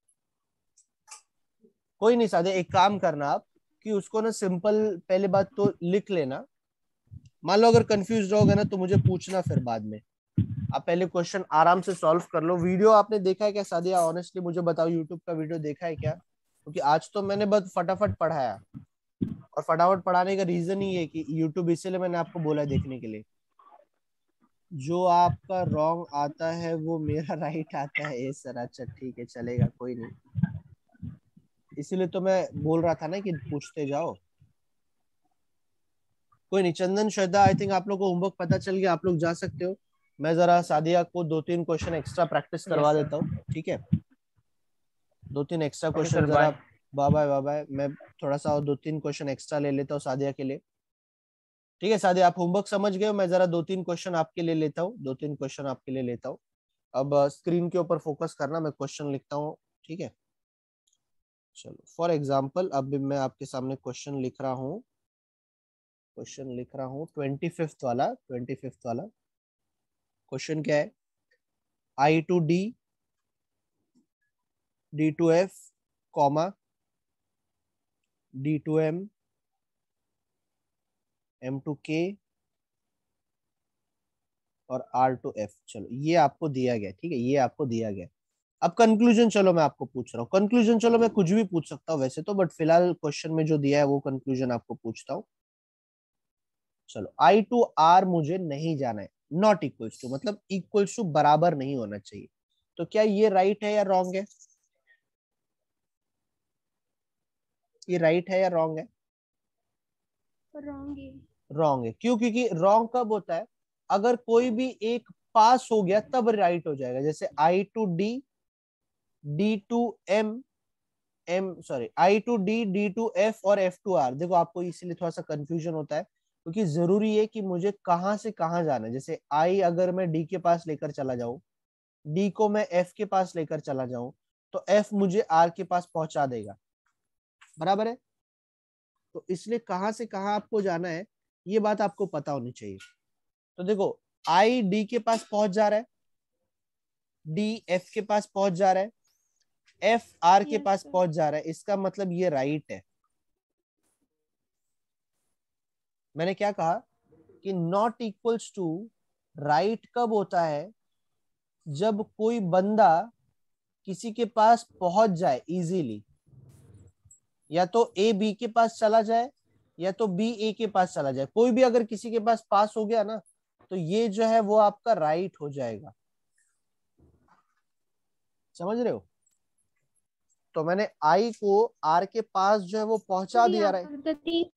कोई नहीं सादे, एक काम करना आप कि उसको ना सिंपल पहले बात तो लिख लेना। मान लो अगर कंफ्यूज रहोगे ना तो मुझे पूछना फिर बाद में। आप पहले क्वेश्चन आराम से सॉल्व कर लो। वीडियो आपने देखा है क्या सादिया? ऑनेस्टली मुझे बताओ, यूट्यूब का वीडियो देखा है क्या? क्योंकि आज तो मैंने बस फटाफट पढ़ाया, और फटाफट पढ़ाने का रीजन ही है कि यूट्यूब इसीलिए मैंने आपको बोला देखने के लिए। जो आपका रॉन्ग आता है वो मेरा राइट आता है। सर अच्छा ठीक है, चलेगा, कोई नहीं, इसीलिए तो मैं बोल रहा था ना कि पूछते जाओ। कोई नहीं, चंदन श्रद्धा, आई थिंक आप लोग को होमवर्क पता चल गया, आप लोग जा सकते हो। मैं जरा सादिया को 2-3 क्वेश्चन एक्स्ट्रा प्रैक्टिस करवा देता हूँ, ठीक है? 2-3 एक्स्ट्रा क्वेश्चन जरा। Bye bye bye. मैं थोड़ा सा और 2-3 क्वेश्चन एक्स्ट्रा ले लेता हूँ सादिया के लिए, ठीक है? सादिया आप होमवर्क समझ गए हो, मैं जरा 2-3 क्वेश्चन आपके लिए लेता हूँ, 2-3 क्वेश्चन आपके लिए लेता हूँ। अब स्क्रीन के ऊपर फोकस करना, मैं क्वेश्चन लिखता हूँ, ठीक है? चलो, फॉर एग्जाम्पल अब मैं आपके सामने क्वेश्चन लिख रहा हूँ, 25th वाला। क्वेश्चन क्या है? I to D, D to F, comma D to M, M to K और R to F। चलो ये आपको दिया गया, ठीक है? ये आपको दिया गया। अब कंक्लूजन चलो मैं आपको पूछ रहा हूँ। कंक्लूजन चलो मैं कुछ भी पूछ सकता हूँ वैसे तो, बट फिलहाल क्वेश्चन में जो दिया है वो कंक्लूजन आपको पूछता हूँ। चलो, I to R मुझे नहीं जाना है, नॉट इक्वल्स टू मतलब इक्वल्स टू बराबर नहीं होना चाहिए। तो क्या ये राइट है या रॉन्ग है? ये राइट है या रॉन्ग है? रॉन्ग है। रॉन्ग है। क्यों? क्योंकि रॉन्ग कब होता है? अगर कोई भी एक पास हो गया तब राइट हो जाएगा। जैसे I to D, D to M, I to D, D to F और F to R। देखो आपको इसीलिए थोड़ा सा कंफ्यूजन होता है क्योंकि जरूरी है कि मुझे कहां से कहां जाना है। जैसे I अगर मैं D के पास लेकर चला जाऊं, D को मैं F के पास लेकर चला जाऊं, तो F मुझे R के पास पहुंचा देगा, बराबर है? तो इसलिए कहां से कहां आपको जाना है ये बात आपको पता होनी चाहिए। तो देखो, I D के पास पहुंच जा रहा है, D F के पास पहुंच जा रहा है, F R के पास पहुंच जा रहा है, इसका मतलब ये राइट है। मैंने क्या कहा कि नॉट इक्वल्स टू राइट कब होता है? जब कोई बंदा किसी के पास पहुंच जाए इजीली, या तो ए बी के पास चला जाए या तो बी ए के पास चला जाए। कोई भी अगर किसी के पास पास हो गया ना तो ये जो है वो आपका राइट हो जाएगा। समझ रहे हो? तो मैंने आई को आर के पास जो है वो पहुंचा दिया रहा है।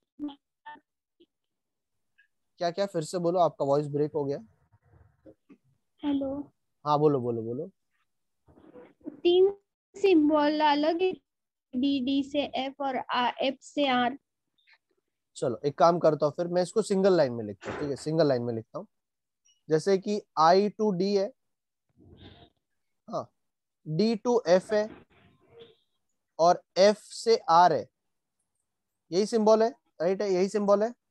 क्या क्या? फिर से बोलो, आपका वॉइस ब्रेक हो गया। हेलो, हाँ बोलो बोलो बोलो। 3 सिंबल अलग है, डी डी से एफ और एफ से आर। चलो एक काम करता हूँ, फिर मैं इसको सिंगल लाइन में लिखता हूँ, ठीक है? सिंगल लाइन में लिखता हूँ। जैसे कि I to D है, हाँ, D to F है और F से R है। यही सिंबल है, राइट है? यही सिंबल है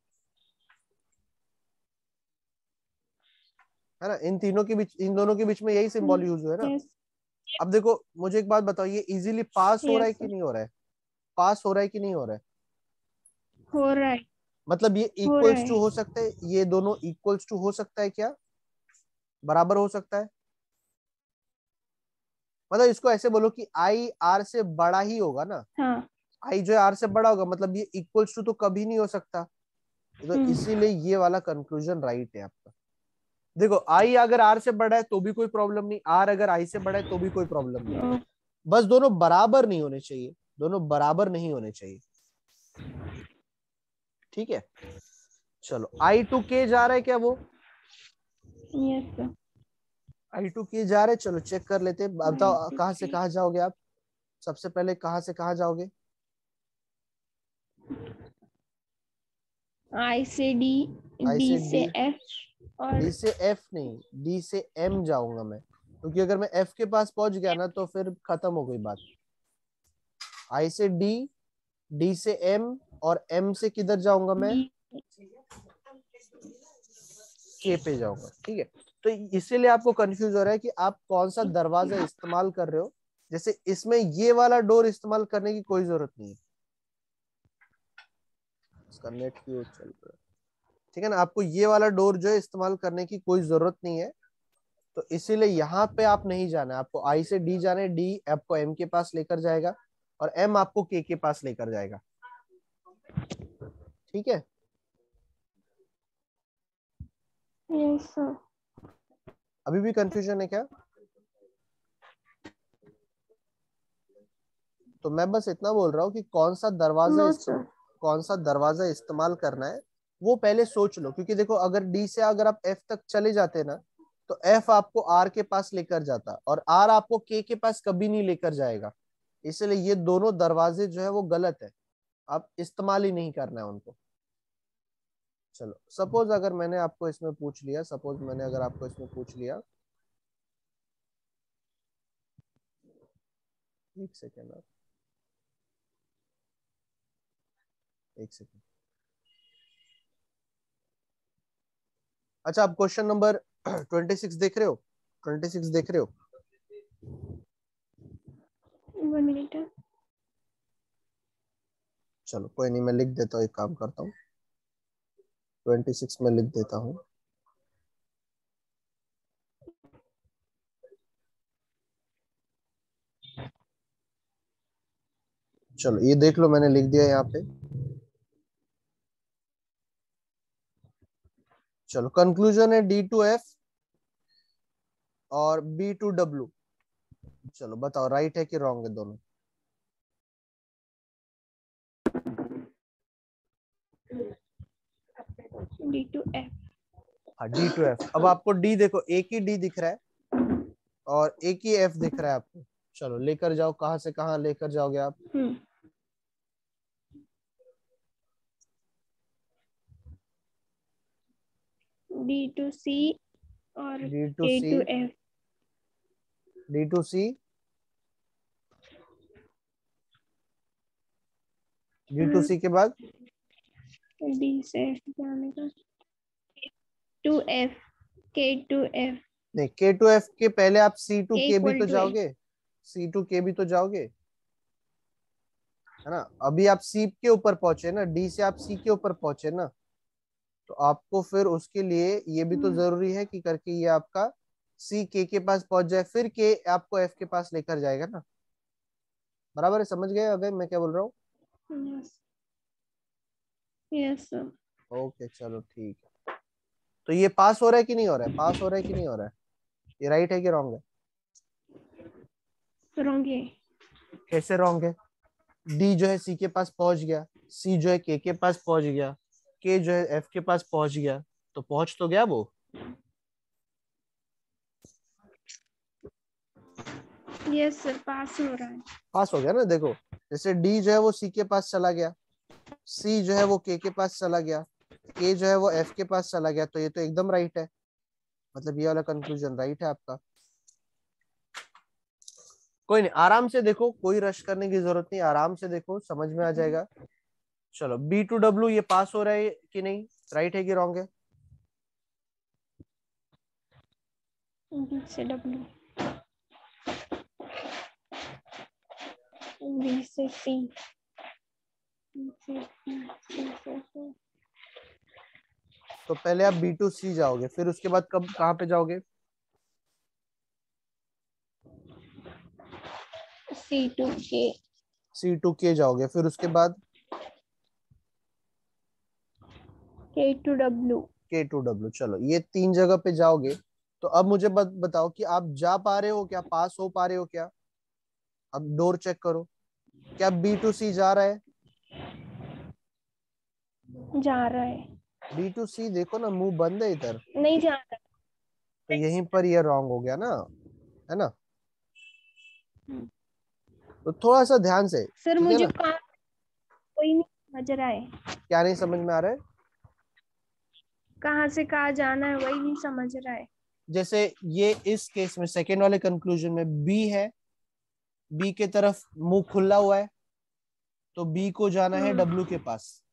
ना? इन तीनों के बीच, इन दोनों के बीच में यही सिंबल यूज हुआ है ना? अब देखो मुझे एक बात बताओ, ये इजीली पास हो रहा है कि नहीं हो रहा है? पास हो रहा है कि नहीं हो रहा है? हो रहा है। मतलब ये इक्वल्स टू हो सकता है, ये दोनों इक्वल्स टू हो सकता है क्या? बराबर हो सकता है? मतलब इसको ऐसे बोलो कि आई आर से बड़ा ही होगा ना। हाँ। आई जो है आर से बड़ा होगा, मतलब ये इक्वल्स टू तो कभी नहीं हो सकता। तो इसीलिए ये वाला कंक्लूजन राइट है आपका। देखो आई अगर आर से बड़ा है तो भी कोई प्रॉब्लम नहीं, आर अगर आई से बड़ा है तो भी कोई प्रॉब्लम नहीं, बस दोनों बराबर नहीं होने चाहिए। दोनों बराबर नहीं होने चाहिए, ठीक है। चलो I to K जा रहा है क्या वो? Yes sir. I to K जा रहे, चलो चेक कर लेते हैं। बताओ कहाँ से कहाँ जाओगे आप? सबसे पहले कहाँ से कहाँ जाओगे? I से D, I D से से D, F और D से F नहीं, D से M जाऊंगा मैं, क्योंकि अगर मैं F के पास पहुंच गया ना तो फिर खत्म हो गई बात। I से D, D से M और M से किधर जाऊंगा मैं? K पे जाऊंगा, ठीक है। तो इसीलिए आपको कंफ्यूज हो रहा है कि आप कौन सा दरवाजा इस्तेमाल कर रहे हो। जैसे इसमें ये वाला डोर इस्तेमाल करने की कोई जरूरत नहीं है, इसका नेट क्यों चल रहा है, ठीक है ना। आपको ये वाला डोर जो है इस्तेमाल करने की कोई जरूरत नहीं है, तो इसीलिए यहाँ पे आप नहीं जाना है। आपको I से D जाना है, D आपको M के पास लेकर जाएगा और M आपको K के पास लेकर जाएगा, ठीक है। Yes sir. अभी भी कंफ्यूजन है क्या? तो मैं बस इतना बोल रहा हूँ कि नो सर। कौन सा दरवाजा इस्तेमाल करना है वो पहले सोच लो, क्योंकि देखो अगर D से अगर आप F तक चले जाते ना तो F आपको R के पास लेकर जाता और R आपको K के पास कभी नहीं लेकर जाएगा। इसलिए ये दोनों दरवाजे जो है वो गलत है, आप इस्तेमाल ही नहीं करना है उनको। चलो सपोज अगर मैंने आपको इसमें पूछ लिया, सपोज मैंने अगर आपको इसमें पूछ लिया, एक सेकेंड आप, एक सेकेंड। अच्छा आप क्वेश्चन नंबर 26 देख रहे हो? 26 देख रहे हो? 1 मिनट। चलो कोई नहीं, मैं लिख देता हूँ, एक काम करता हूँ 26 में लिख देता हूँ। चलो ये देख लो, मैंने लिख दिया यहाँ पे। चलो कंक्लूजन है D to F और B to W। चलो बताओ राइट है कि रॉन्ग है दोनों? D to F। हाँ D to F। अब आपको D देखो, एक ही D दिख रहा है और एक ही F दिख रहा है आपको। चलो लेकर जाओ, कहाँ से कहाँ लेकर जाओगे आप? D to C और D to K C, to F। D to C, D to C के बाद D से F जाने का। to F, K to F। नहीं, K to F के पहले आप C to K K भी equal तो to जाओगे, C to K भी तो जाओगे, है ना। अभी आप C के ऊपर पहुंचे ना, D से आप C के ऊपर पहुंचे ना, तो आपको फिर उसके लिए ये भी तो जरूरी है कि करके ये आपका C K के पास पहुंच जाए, फिर K आपको F के पास लेकर जाएगा ना। बराबर है, समझ गए अगर मैं क्या बोल रहा हूँ? Yes yes sir. ओके चलो ठीक है। तो ये पास हो रहा है कि नहीं हो रहा है? पास हो रहा है कि नहीं हो रहा है? ये राइट है कि रॉन्ग है? रॉन्ग है। कैसे रॉन्ग है? डी जो है सी के पास पहुंच गया, सी जो है के पास पहुंच गया, के जो है एफ के पास पहुंच गया, तो पहुंच तो गया वो। यस सर, पास हो रहा है। पास हो गया ना। देखो जैसे डी जो है वो सी के पास चला गया, सी जो है वो के पास चला गया, के जो है वो एफ के पास चला गया, तो ये तो एकदम राइट है। मतलब ये वाला कंक्लूजन राइट है आपका। कोई नहीं, आराम से देखो, कोई रश करने की जरूरत नहीं, आराम से देखो, समझ में आ जाएगा। चलो बी टू डब्ल्यू ये पास हो रहा है कि नहीं, राइट है कि रॉन्ग है? B से W, B से C, B से C, C से C। तो पहले आप बी टू सी जाओगे, फिर उसके बाद कब कहाँ पे जाओगे? C to K, C to K जाओगे, फिर उसके बाद K to W। K to W. चलो ये 3 जगह पे जाओगे, तो अब मुझे बताओ कि आप जा पा रहे हो क्या, पास हो पा रहे हो क्या? अब डोर चेक करो। क्या बी टू सी जा रहा है? जा रहा है। बी टू सी देखो ना, मुंह बंद है इधर, नहीं जा रहा। तो यहीं पर ये रॉन्ग हो गया ना, है ना? तो थोड़ा सा ध्यान से, सर ठीक है मुझे ना? कहाँ कोई नहीं समझ रहा है, क्या नहीं समझ में आ रहा है? कहाँ से कहाँ जाना है वही नहीं समझ रहा है। जैसे ये इस केस में सेकेंड वाले कंक्लूजन में बी है, बी के तरफ मुंह खुला हुआ है, तो बी को जाना है डब्ल्यू के पास,